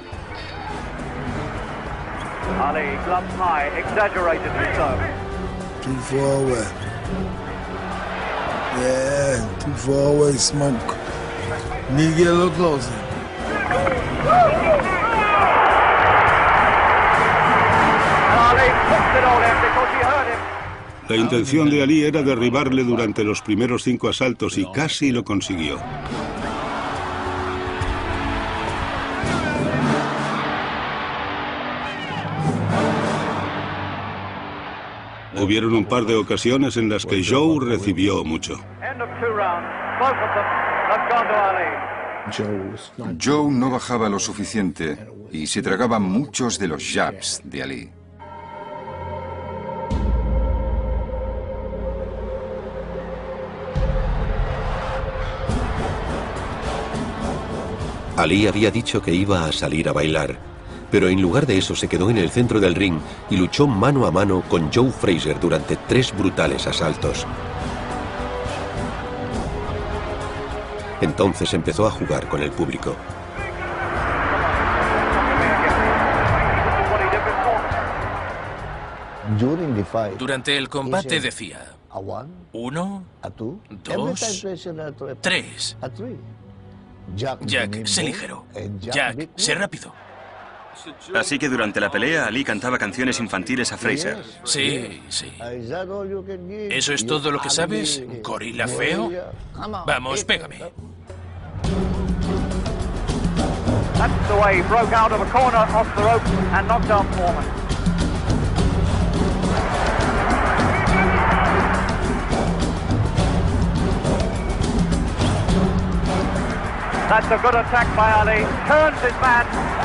Ali, gloves high, exaggeratedly so. Too far away. Yeah, too far away, smoke. Need to get a little closer. Ali puts it all in because he heard him. La intención de Ali era derribarle durante los primeros cinco asaltos y casi lo consiguió. Hubieron un par de ocasiones en las que Joe recibió mucho. Joe no bajaba lo suficiente y se tragaba muchos de los jabs de Ali. Ali había dicho que iba a salir a bailar, pero en lugar de eso se quedó en el centro del ring y luchó mano a mano con Joe Frazier durante tres brutales asaltos. Entonces empezó a jugar con el público. Durante el combate decía, uno, dos, tres. Jack, sé ligero. Jack, sé rápido. Así que durante la pelea, Ali cantaba canciones infantiles a Frazier. Sí, sí. ¿Eso es todo lo que sabes, gorila feo? Vamos, pégame. That's the way he broke out of a corner off the rope and knocked down Foreman. That's a good attack by Ali. Turns his man.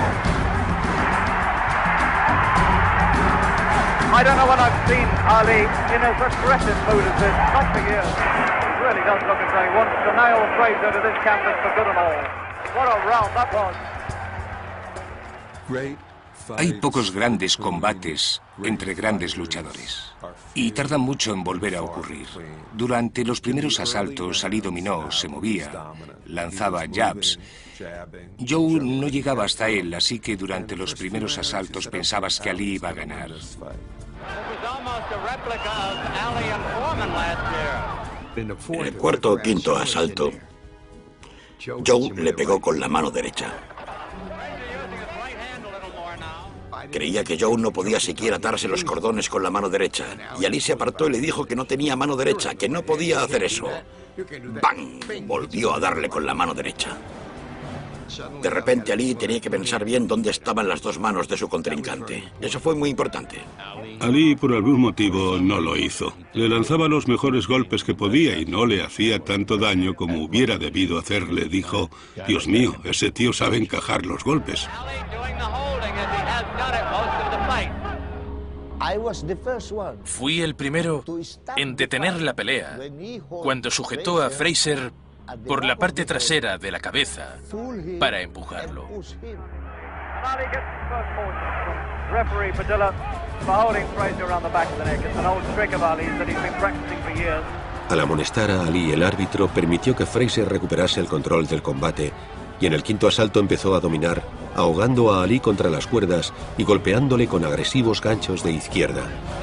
I don't know when I've seen Ali in as aggressive mood as this. Not for years. He really does look as though he wants to nail Frazier to this canvas for good and all. What a round that was. Hay pocos grandes combates entre grandes luchadores y tardan mucho en volver a ocurrir. Durante los primeros asaltos, Ali dominó, se movía, lanzaba jabs. Joe no llegaba hasta él, así que durante los primeros asaltos pensabas que Ali iba a ganar. En el cuarto o quinto asalto, Joe le pegó con la mano derecha. Creía que Joe no podía siquiera atarse los cordones con la mano derecha, y Ali se apartó y le dijo que no tenía mano derecha, que no podía hacer eso. ¡Bam! Volvió a darle con la mano derecha. De repente Ali tenía que pensar bien dónde estaban las dos manos de su contrincante. Eso fue muy importante. Ali, por algún motivo, no lo hizo. Le lanzaba los mejores golpes que podía y no le hacía tanto daño como hubiera debido hacerle. Dijo, Dios mío, ese tío sabe encajar los golpes. Fui el primero en detener la pelea cuando sujetó a Frazier por la parte trasera de la cabeza para empujarlo. Al amonestar a Ali, el árbitro permitió que Frazier recuperase el control del combate y en el quinto asalto empezó a dominar, ahogando a Ali contra las cuerdas y golpeándole con agresivos ganchos de izquierda.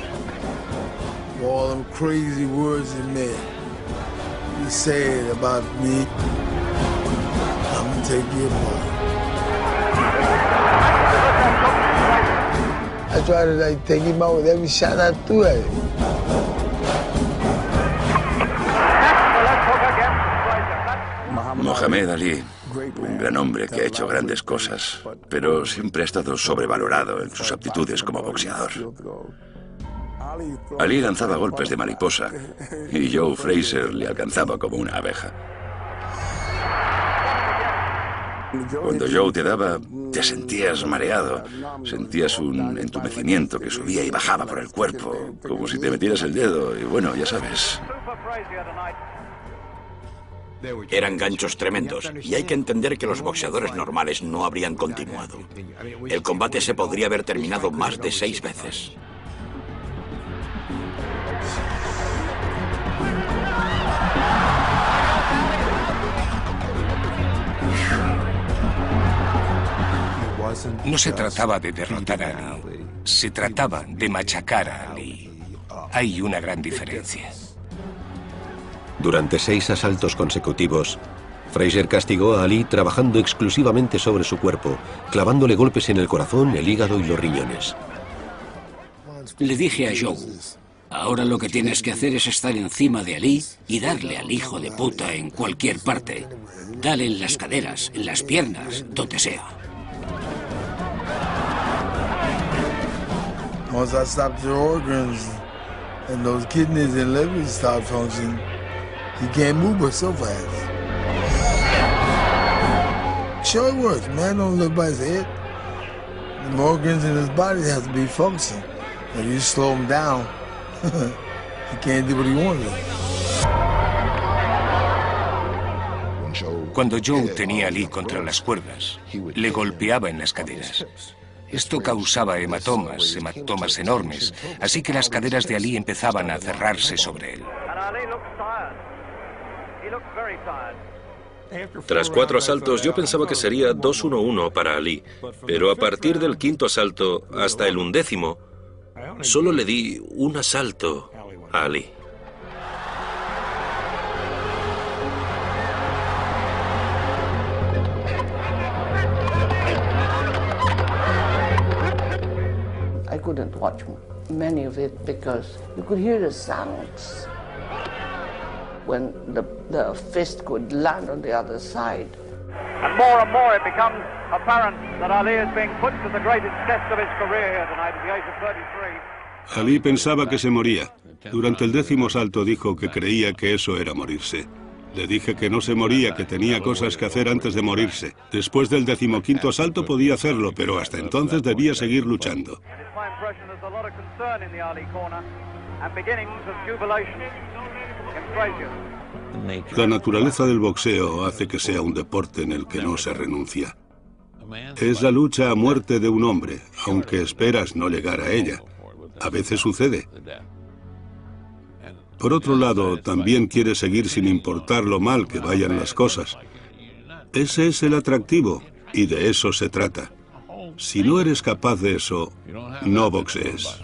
All them crazy words in there. You say it about me, I'm gonna take your part. I try to like take him out with every shot I threw at him. Mohamed Ali, un gran hombre que ha hecho grandes cosas, pero siempre ha estado sobrevalorado en sus aptitudes como boxeador. Ali lanzaba golpes de mariposa y Joe Frazier le alcanzaba como una abeja. Cuando Joe te daba, te sentías mareado, sentías un entumecimiento que subía y bajaba por el cuerpo, como si te metieras el dedo, y bueno, ya sabes. Eran ganchos tremendos, y hay que entender que los boxeadores normales no habrían continuado. El combate se podría haber terminado más de seis veces. No se trataba de derrotar a Ali, se trataba de machacar a Ali. Hay una gran diferencia. Durante seis asaltos consecutivos, Frazier castigó a Ali trabajando exclusivamente sobre su cuerpo, clavándole golpes en el corazón, el hígado y los riñones. Le dije a Joe, ahora lo que tienes que hacer es estar encima de Ali y darle al hijo de puta en cualquier parte. Dale en las caderas, en las piernas, donde sea. Once I stopped your organs and those kidneys and livers start functioning, he can't move but so fast. Sure it works, man. Don't live by his head. The organs in his body have to be functioning. If you slow him down, he can't do what he wants to. Cuando Joe tenía a Ali contra las cuerdas, le golpeaba en las caderas. Esto causaba hematomas, hematomas enormes, así que las caderas de Ali empezaban a cerrarse sobre él. Tras cuatro asaltos yo pensaba que sería dos uno uno para Ali, pero a partir del quinto asalto hasta el undécimo, solo le di un asalto a Ali. I couldn't watch many of it because you could hear the sounds when the, the fist could land on the other side. And more and more it becomes apparent that Ali is being put to the greatest test of his career here tonight at the age of thirty-three. Ali pensaba que se moría. Durante el décimo asalto dijo que creía que eso era morirse. Le dije que no se moría, que tenía cosas que hacer antes de morirse. Después del decimoquinto asalto podía hacerlo, pero hasta entonces debía seguir luchando. La naturaleza del boxeo hace que sea un deporte en el que no se renuncia. Es la lucha a muerte de un hombre, aunque esperas no llegar a ella. A veces sucede. Por otro lado, también quiere seguir sin importar lo mal que vayan las cosas. Ese es el atractivo, y de eso se trata. Si no eres capaz de eso, no boxees.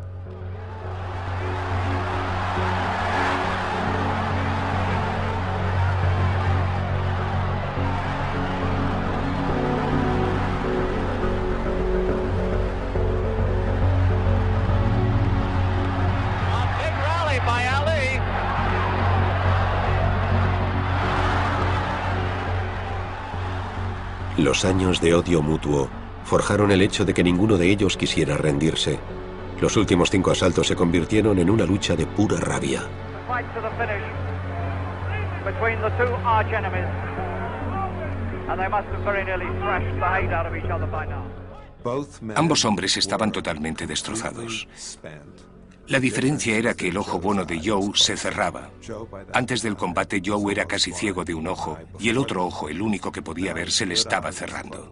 Los años de odio mutuo forjaron el hecho de que ninguno de ellos quisiera rendirse. Los últimos cinco asaltos se convirtieron en una lucha de pura rabia. Ambos hombres estaban totalmente destrozados. La diferencia era que el ojo bueno de Joe se cerraba. Antes del combate, Joe era casi ciego de un ojo y el otro ojo, el único que podía ver, se le estaba cerrando.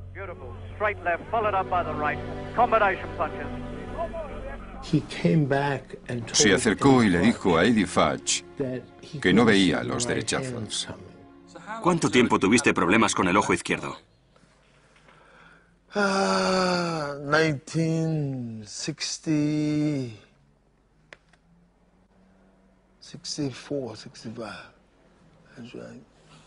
Se acercó y le dijo a Eddie Futch que no veía los derechazos. ¿Cuánto tiempo tuviste problemas con el ojo izquierdo? Uh, nineteen sixty, sixty-four, sixty-five. That's right.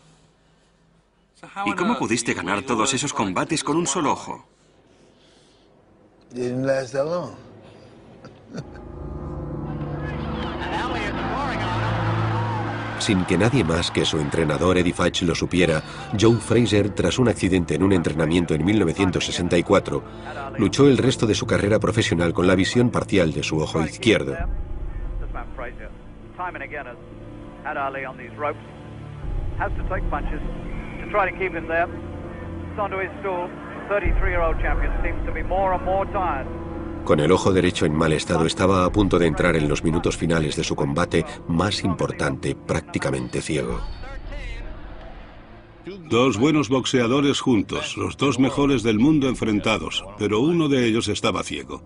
¿Y cómo pudiste ganar todos esos combates con un solo ojo? Didn't last that long. Sin que nadie más que su entrenador Eddie Futch lo supiera, Joe Frazier, tras un accidente en un entrenamiento en mil novecientos sesenta y cuatro, luchó el resto de su carrera profesional con la visión parcial de su ojo izquierdo. Con el ojo derecho en mal estado, estaba a punto de entrar en los minutos finales de su combate más importante, prácticamente ciego. Dos buenos boxeadores juntos, los dos mejores del mundo enfrentados, pero uno de ellos estaba ciego.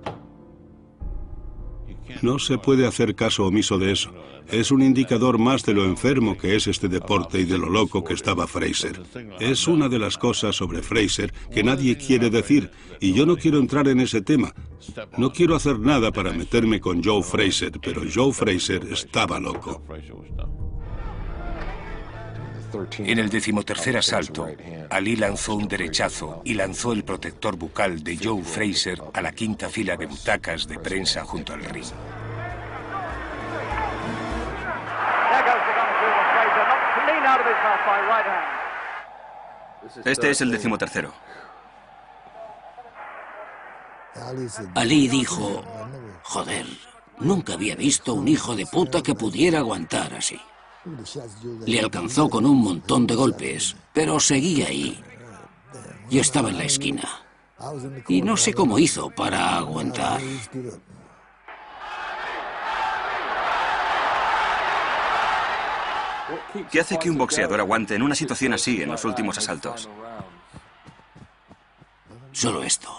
No se puede hacer caso omiso de eso. Es un indicador más de lo enfermo que es este deporte y de lo loco que estaba Frazier. Es una de las cosas sobre Frazier que nadie quiere decir, y yo no quiero entrar en ese tema. No quiero hacer nada para meterme con Joe Frazier, pero Joe Frazier estaba loco. En el decimotercer asalto, Ali lanzó un derechazo y lanzó el protector bucal de Joe Frazier a la quinta fila de butacas de prensa junto al ring. Este es el decimotercero. Ali dijo, joder, nunca había visto un hijo de puta que pudiera aguantar así. Le alcanzó con un montón de golpes, pero seguía ahí. Yo estaba en la esquina. Y no sé cómo hizo para aguantar. ¿Qué hace que un boxeador aguante en una situación así en los últimos asaltos? Solo esto.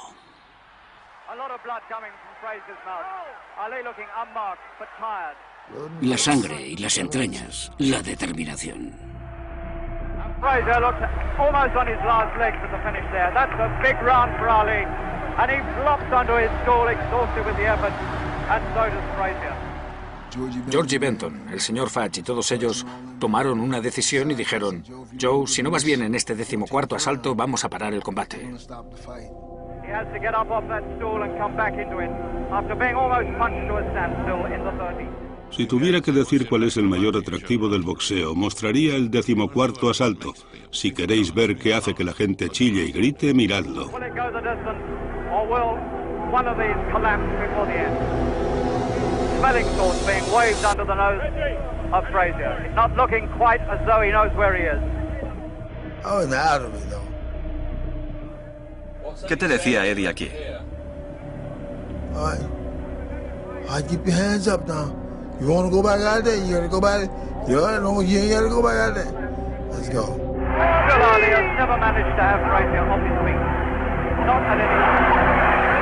La sangre y las entrañas, la determinación. Frazier looked almost on his last legs at the finish there. That's a big round for Ali. And he flops onto his stool, exhausted with the effort. And so does Frazier. Georgie Benton, el señor Futch y todos ellos tomaron una decisión y dijeron, Joe, si no vas bien en este decimocuarto asalto, vamos a parar el combate. He has to get up off that stool and come back into it after being almost punched to a standstill in the thirties. Si tuviera que decir cuál es el mayor atractivo del boxeo, mostraría el decimocuarto asalto. Si queréis ver qué hace que la gente chille y grite, miradlo. Will it go the distance, or will one of these collapse before the end? Smelling salts being waved under the nose of Frazier. He's not looking quite as though he knows where he is. Oh, out of it, though. ¿Qué te decía Eddie aquí? All right. All right, keep your hands up now. You want to go back out there? You got to go back. You know, you ain't got to go back out there. Let's go. Still, Ali has never managed to have Frazier off his feet. Not at any time.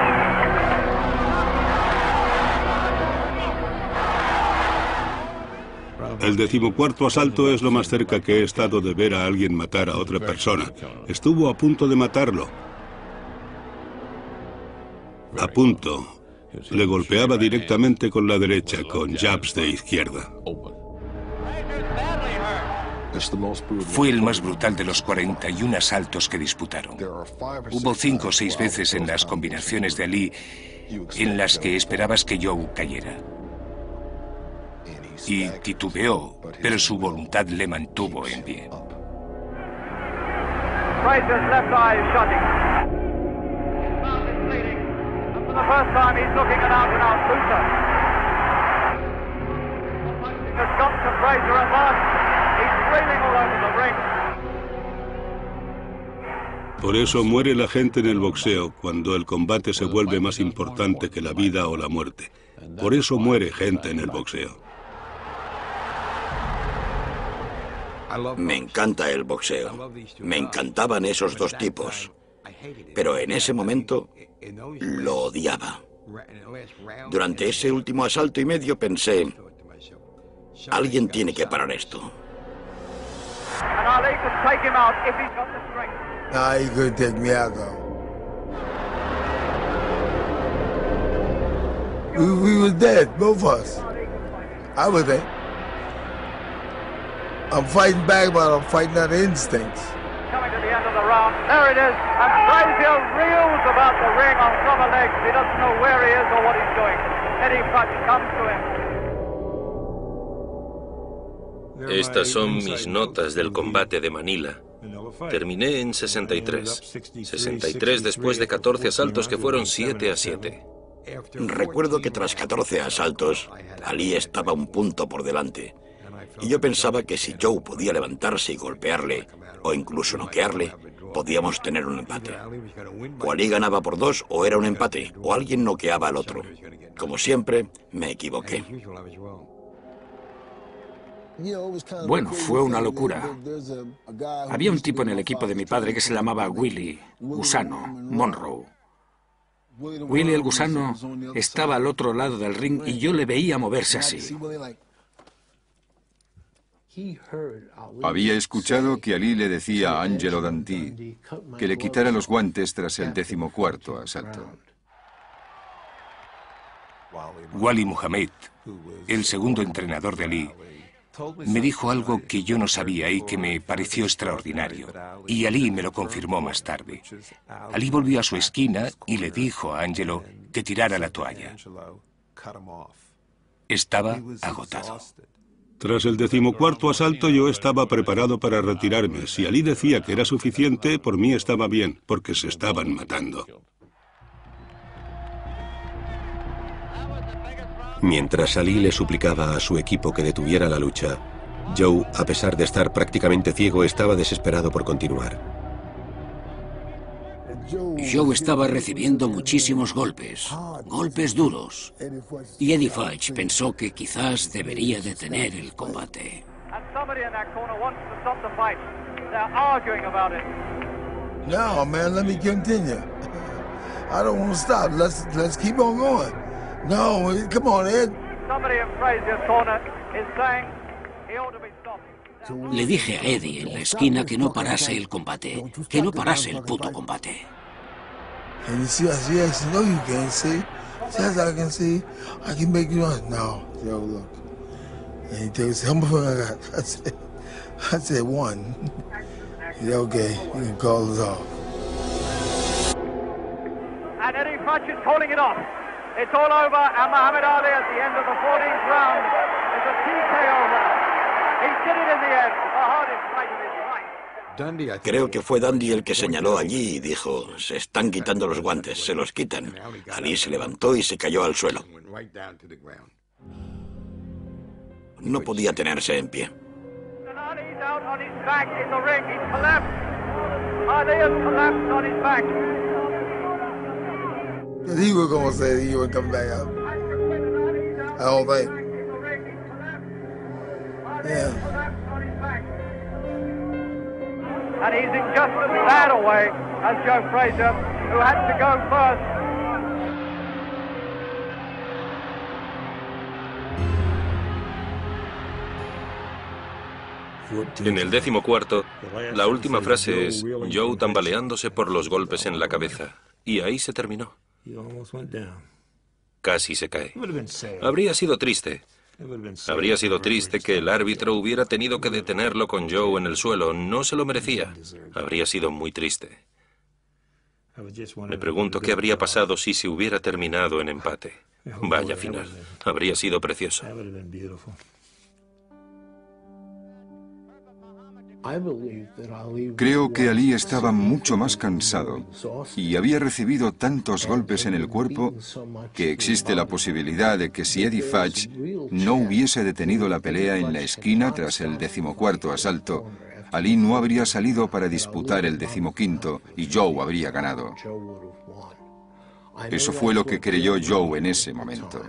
El decimocuarto asalto es lo más cerca que he estado de ver a alguien matar a otra persona. Estuvo a punto de matarlo. A punto. Le golpeaba directamente con la derecha, con jabs de izquierda. Fue el más brutal de los cuarenta y uno asaltos que disputaron. Hubo cinco o seis veces en las combinaciones de Ali en las que esperabas que Joe cayera. Y titubeó, pero su voluntad le mantuvo en pie. Frazier's left eye is shutting. His mouth is bleeding. And for the first time he's looking an out-and-out loser. Has got to Frazier at last. He's screaming all over the ring. Por eso muere la gente en el boxeo cuando el combate se vuelve más importante que la vida o la muerte. Por eso muere gente en el boxeo. Me encanta el boxeo. Me encantaban esos dos tipos. Pero en ese momento lo odiaba. Durante ese último asalto y medio pensé, alguien tiene que parar esto. Nah, he couldn't take me out though. We, we was dead, both of us. I was dead. I'm fighting back, but I'm fighting out of instincts. Coming to the end of the round. There it is. And Frazier reels about the ring on rubber legs. He doesn't know where he is or what he's doing. Eddie Futch comes to him. Estas son mis notas del combate de Manila. Terminé en sesenta y tres. sesenta y tres después de catorce asaltos que fueron siete a siete. Recuerdo que tras catorce asaltos, Ali estaba un punto por delante. Y yo pensaba que si Joe podía levantarse y golpearle, o incluso noquearle, podíamos tener un empate. O Ali ganaba por dos, o era un empate, o alguien noqueaba al otro. Como siempre, me equivoqué. Bueno, fue una locura. Había un tipo en el equipo de mi padre que se llamaba Willie, Gusano, Monroe. Willie el Gusano estaba al otro lado del ring y yo le veía moverse así. Había escuchado que Ali le decía a Angelo Dantì que le quitara los guantes tras el decimocuarto asalto. Wali Muhammad, el segundo entrenador de Ali, me dijo algo que yo no sabía y que me pareció extraordinario. Y Ali me lo confirmó más tarde. Ali volvió a su esquina y le dijo a Angelo que tirara la toalla. Estaba agotado. Tras el decimocuarto asalto yo estaba preparado para retirarme. Si Ali decía que era suficiente, por mí estaba bien, porque se estaban matando. Mientras Ali le suplicaba a su equipo que detuviera la lucha, Joe, a pesar de estar prácticamente ciego, estaba desesperado por continuar. Joe estaba recibiendo muchísimos golpes, golpes duros, y Eddie Futch pensó que quizás debería detener el combate. No, man, let me continue. I don't want to stop. Let's let's keep on going. No, come on, Ed. Le dije a Eddie en la esquina que no parase el combate, que no parase el puto combate. And you see, I see, I said, no, you can't see. Yes, I can see. I can make you run. No, yo, look. And he takes, how much I got? I said, I said one. He said, okay, you can call us off. And Eddie Futch is calling it off. It's all over, and Muhammad Ali at the end of the fourteenth round is a T K O winner. He did it in the end, the hardest fight of his life. Creo que fue Dundee el que señaló allí y dijo, se están quitando los guantes, se los quitan. Ali se levantó y se cayó al suelo. No podía tenerse en pie. Ali's out on his back in the ring, he's collapsed. Ali has collapsed on his back. He was going to say he would come back out. I don't think. Yeah. and he's in just as bad a way as Joe Frazier, who had to go first. En el décimo cuarto, la última frase es Joe tambaleándose por los golpes en la cabeza. Y ahí se terminó. Casi se cae. Habría sido triste. Habría sido triste que el árbitro hubiera tenido que detenerlo con Joe en el suelo. No se lo merecía. Habría sido muy triste. Me pregunto qué habría pasado si se hubiera terminado en empate. Vaya final. Habría sido precioso. Creo que Ali estaba mucho más cansado y había recibido tantos golpes en el cuerpo que existe la posibilidad de que si Eddie Futch no hubiese detenido la pelea en la esquina tras el decimocuarto asalto, Ali no habría salido para disputar el decimoquinto y Joe habría ganado. Eso fue lo que creyó Joe en ese momento.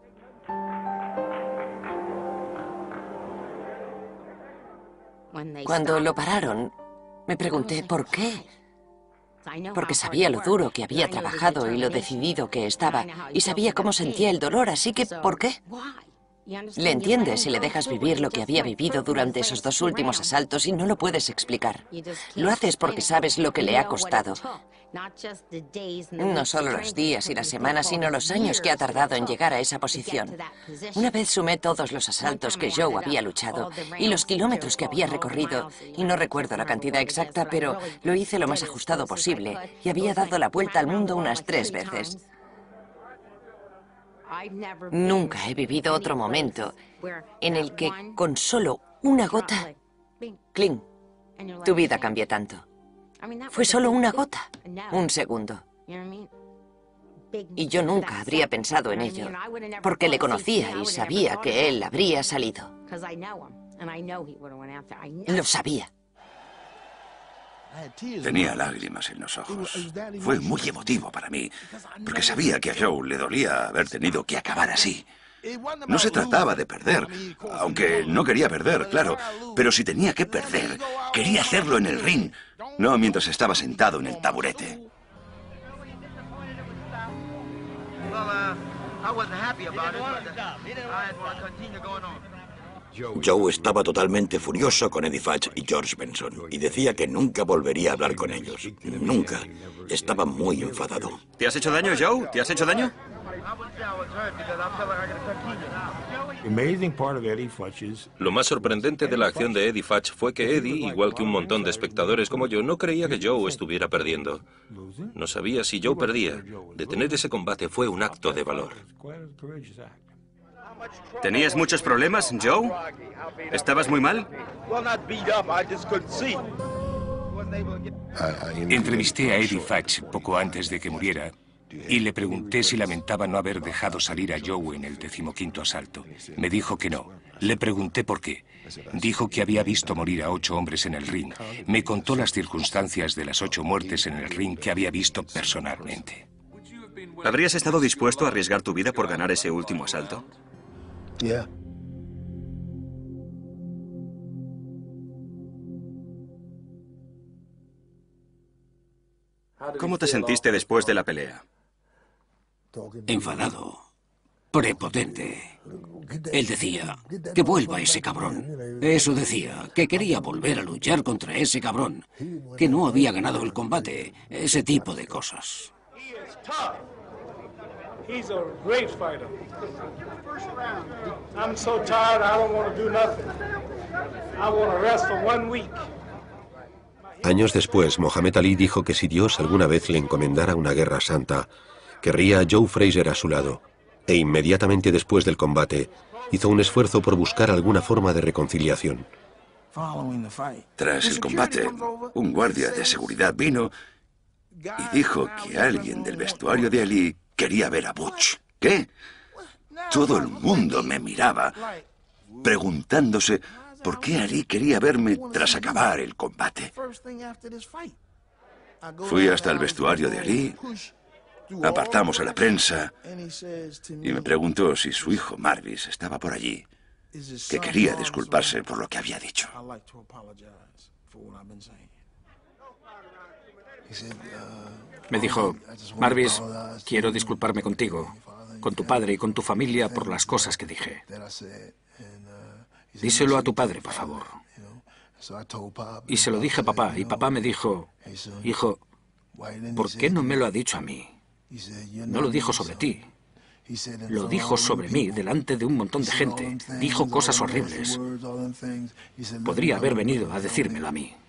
Cuando lo pararon, me pregunté por qué. Porque sabía lo duro que había trabajado y lo decidido que estaba, y sabía cómo sentía el dolor, así que ¿por qué? Le entiendes si le dejas vivir lo que había vivido durante esos dos últimos asaltos y no lo puedes explicar. Lo haces porque sabes lo que le ha costado. No solo los días y las semanas, sino los años que ha tardado en llegar a esa posición. Una vez sumé todos los asaltos que Joe había luchado y los kilómetros que había recorrido, y no recuerdo la cantidad exacta, pero lo hice lo más ajustado posible y había dado la vuelta al mundo unas tres veces. Nunca he vivido otro momento en el que con solo una gota, cling, tu vida cambia tanto. Fue solo una gota, un segundo. Y yo nunca habría pensado en ello, porque le conocía y sabía que él habría salido. Lo sabía. Tenía lágrimas en los ojos. Fue muy emotivo para mí, porque sabía que a Joe le dolía haber tenido que acabar así. No se trataba de perder, aunque no quería perder, claro, pero si tenía que perder, quería hacerlo en el ring, no mientras estaba sentado en el taburete. Joe estaba totalmente furioso con Eddie Futch y George Benson y decía que nunca volvería a hablar con ellos. Nunca. Estaba muy enfadado. ¿Te has hecho daño, Joe? ¿Te has hecho daño? Lo más sorprendente de la acción de Eddie Futch fue que Eddie, igual que un montón de espectadores como yo, no creía que Joe estuviera perdiendo. No sabía si Joe perdía. Detener ese combate fue un acto de valor. ¿Tenías muchos problemas, Joe? ¿Estabas muy mal? Entrevisté a Eddie Futch poco antes de que muriera y le pregunté si lamentaba no haber dejado salir a Joe en el decimoquinto asalto. Me dijo que no. Le pregunté por qué. Dijo que había visto morir a ocho hombres en el ring. Me contó las circunstancias de las ocho muertes en el ring que había visto personalmente. ¿Habrías estado dispuesto a arriesgar tu vida por ganar ese último asalto? Yeah. ¿Cómo te sentiste después de la pelea? Enfadado, prepotente. Él decía, que vuelva ese cabrón. Eso decía, que quería volver a luchar contra ese cabrón, que no había ganado el combate, ese tipo de cosas. He's a great fighter. I'm so tired, I don't want to do nothing. I want to rest for one week. Años después, Mohamed Ali dijo que si Dios alguna vez le encomendara una guerra santa, querría a Joe Frazier a su lado, e inmediatamente después del combate, hizo un esfuerzo por buscar alguna forma de reconciliación. Tras el combate, un guardia de seguridad vino y dijo que alguien del vestuario de Ali quería ver a Butch. ¿Qué? Todo el mundo me miraba, preguntándose por qué Ali quería verme tras acabar el combate. Fui hasta el vestuario de Ali, apartamos a la prensa y me preguntó si su hijo Marvis estaba por allí, que quería disculparse por lo que había dicho. Me dijo, Marvis, quiero disculparme contigo, con tu padre y con tu familia por las cosas que dije. Díselo a tu padre, por favor. Y se lo dije a papá, y papá me dijo, hijo, ¿por qué no me lo ha dicho a mí? No lo dijo sobre ti. Lo dijo sobre mí delante de un montón de gente. Dijo cosas horribles. Podría haber venido a decírmelo a mí.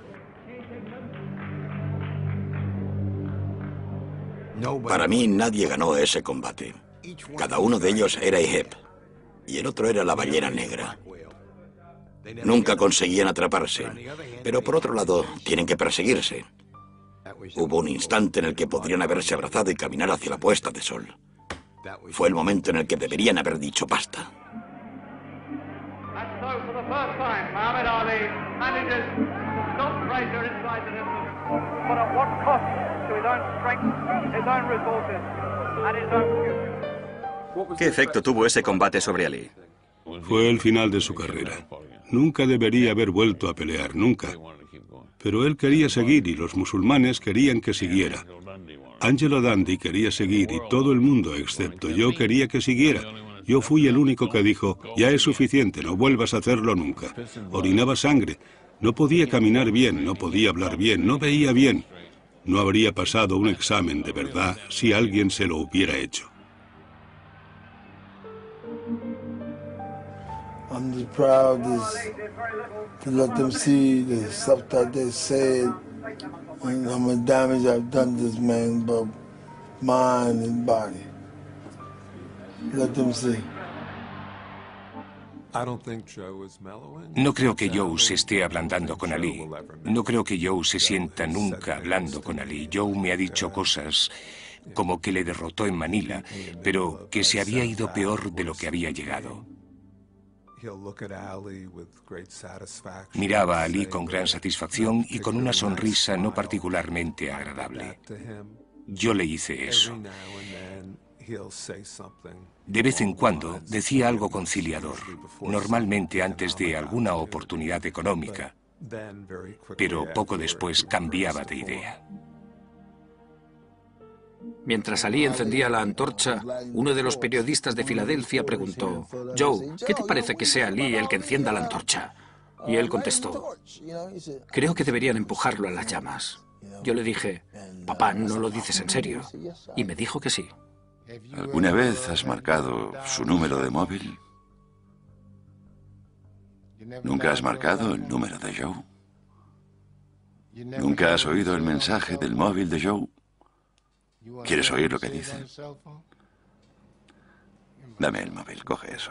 Para mí nadie ganó ese combate. Cada uno de ellos era Eheb y el otro era la ballena negra. Nunca conseguían atraparse, pero por otro lado tienen que perseguirse. Hubo un instante en el que podrían haberse abrazado y caminar hacia la puesta de sol. Fue el momento en el que deberían haber dicho basta. ¿Qué efecto tuvo ese combate sobre Ali? Fue el final de su carrera. Nunca debería haber vuelto a pelear, nunca. Pero él quería seguir y los musulmanes querían que siguiera. Angelo Dundee quería seguir y todo el mundo, excepto yo, quería que siguiera. Yo fui el único que dijo, ya es suficiente, no vuelvas a hacerlo nunca. Orinaba sangre. No podía caminar bien, no podía hablar bien, no veía bien. No habría pasado un examen de verdad si alguien se lo hubiera hecho. I'm just proud just to let them see the stuff that they said and how much damage I've done to this man, both mind and body. Let them see. No creo que Joe se esté ablandando con Ali. No creo que Joe se sienta nunca hablando con Ali. Joe me ha dicho cosas como que le derrotó en Manila, pero que se había ido peor de lo que había llegado. Miraba a Ali con gran satisfacción y con una sonrisa no particularmente agradable. Yo le hice eso. De vez en cuando decía algo conciliador, normalmente antes de alguna oportunidad económica, pero poco después cambiaba de idea. Mientras Ali encendía la antorcha, uno de los periodistas de Filadelfia preguntó, Joe, ¿qué te parece que sea Ali el que encienda la antorcha? Y él contestó, creo que deberían empujarlo a las llamas. Yo le dije, papá, ¿no lo dices en serio? Y me dijo que sí. ¿Alguna vez has marcado su número de móvil? ¿Nunca has marcado el número de Joe? ¿Nunca has oído el mensaje del móvil de Joe? ¿Quieres oír lo que dice? Dame el móvil, coge eso.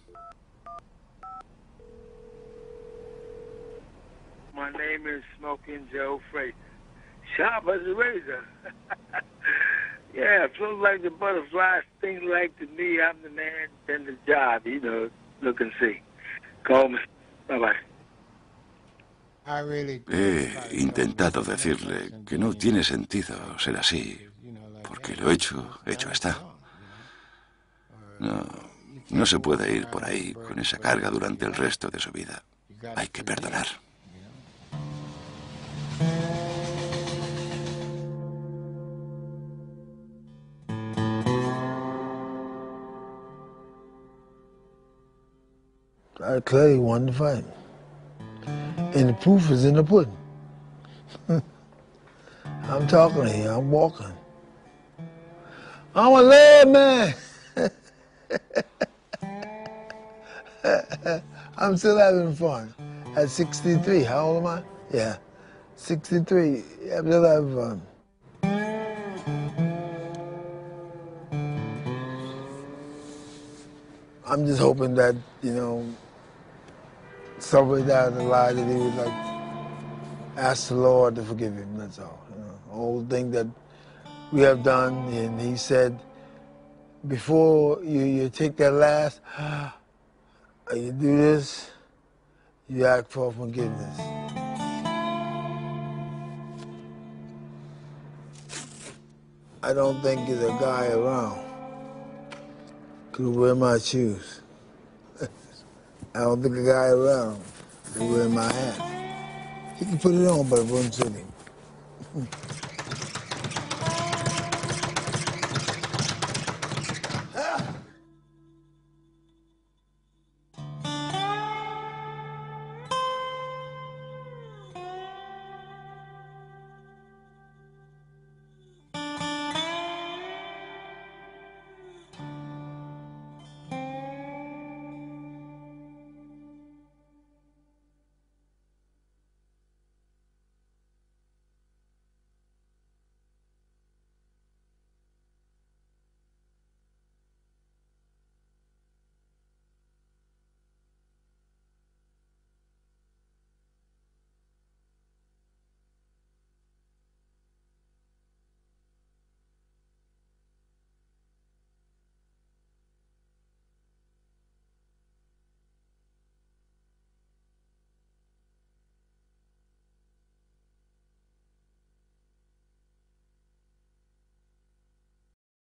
My name is Smoking Joe Frazier. Sharp as a razor. Yeah, float like the butterfly, sting like the me. I'm the man, then the job, you know, look and see. Call me. Bye-bye. He intentado decirle que no tiene sentido ser así, porque lo hecho, hecho está. No, no se puede ir por ahí con esa carga durante el resto de su vida. Hay que perdonar. I clearly won the fight. And the proof is in the pudding. I'm talking here, I'm walking. I'm a lad man. I'm still having fun. At sixty-three, how old am I? Yeah, sixty-three, I'm still having fun. I'm just hoping that, you know, somebody down the line that he would like ask the Lord to forgive him, that's all. You know, the whole thing that we have done, and he said, before you, you take that last, you do this, you ask for forgiveness. I don't think there's a guy around could wear my shoes. I don't think a guy around could wear my hat. He can put it on, but it wouldn't fit him. mm.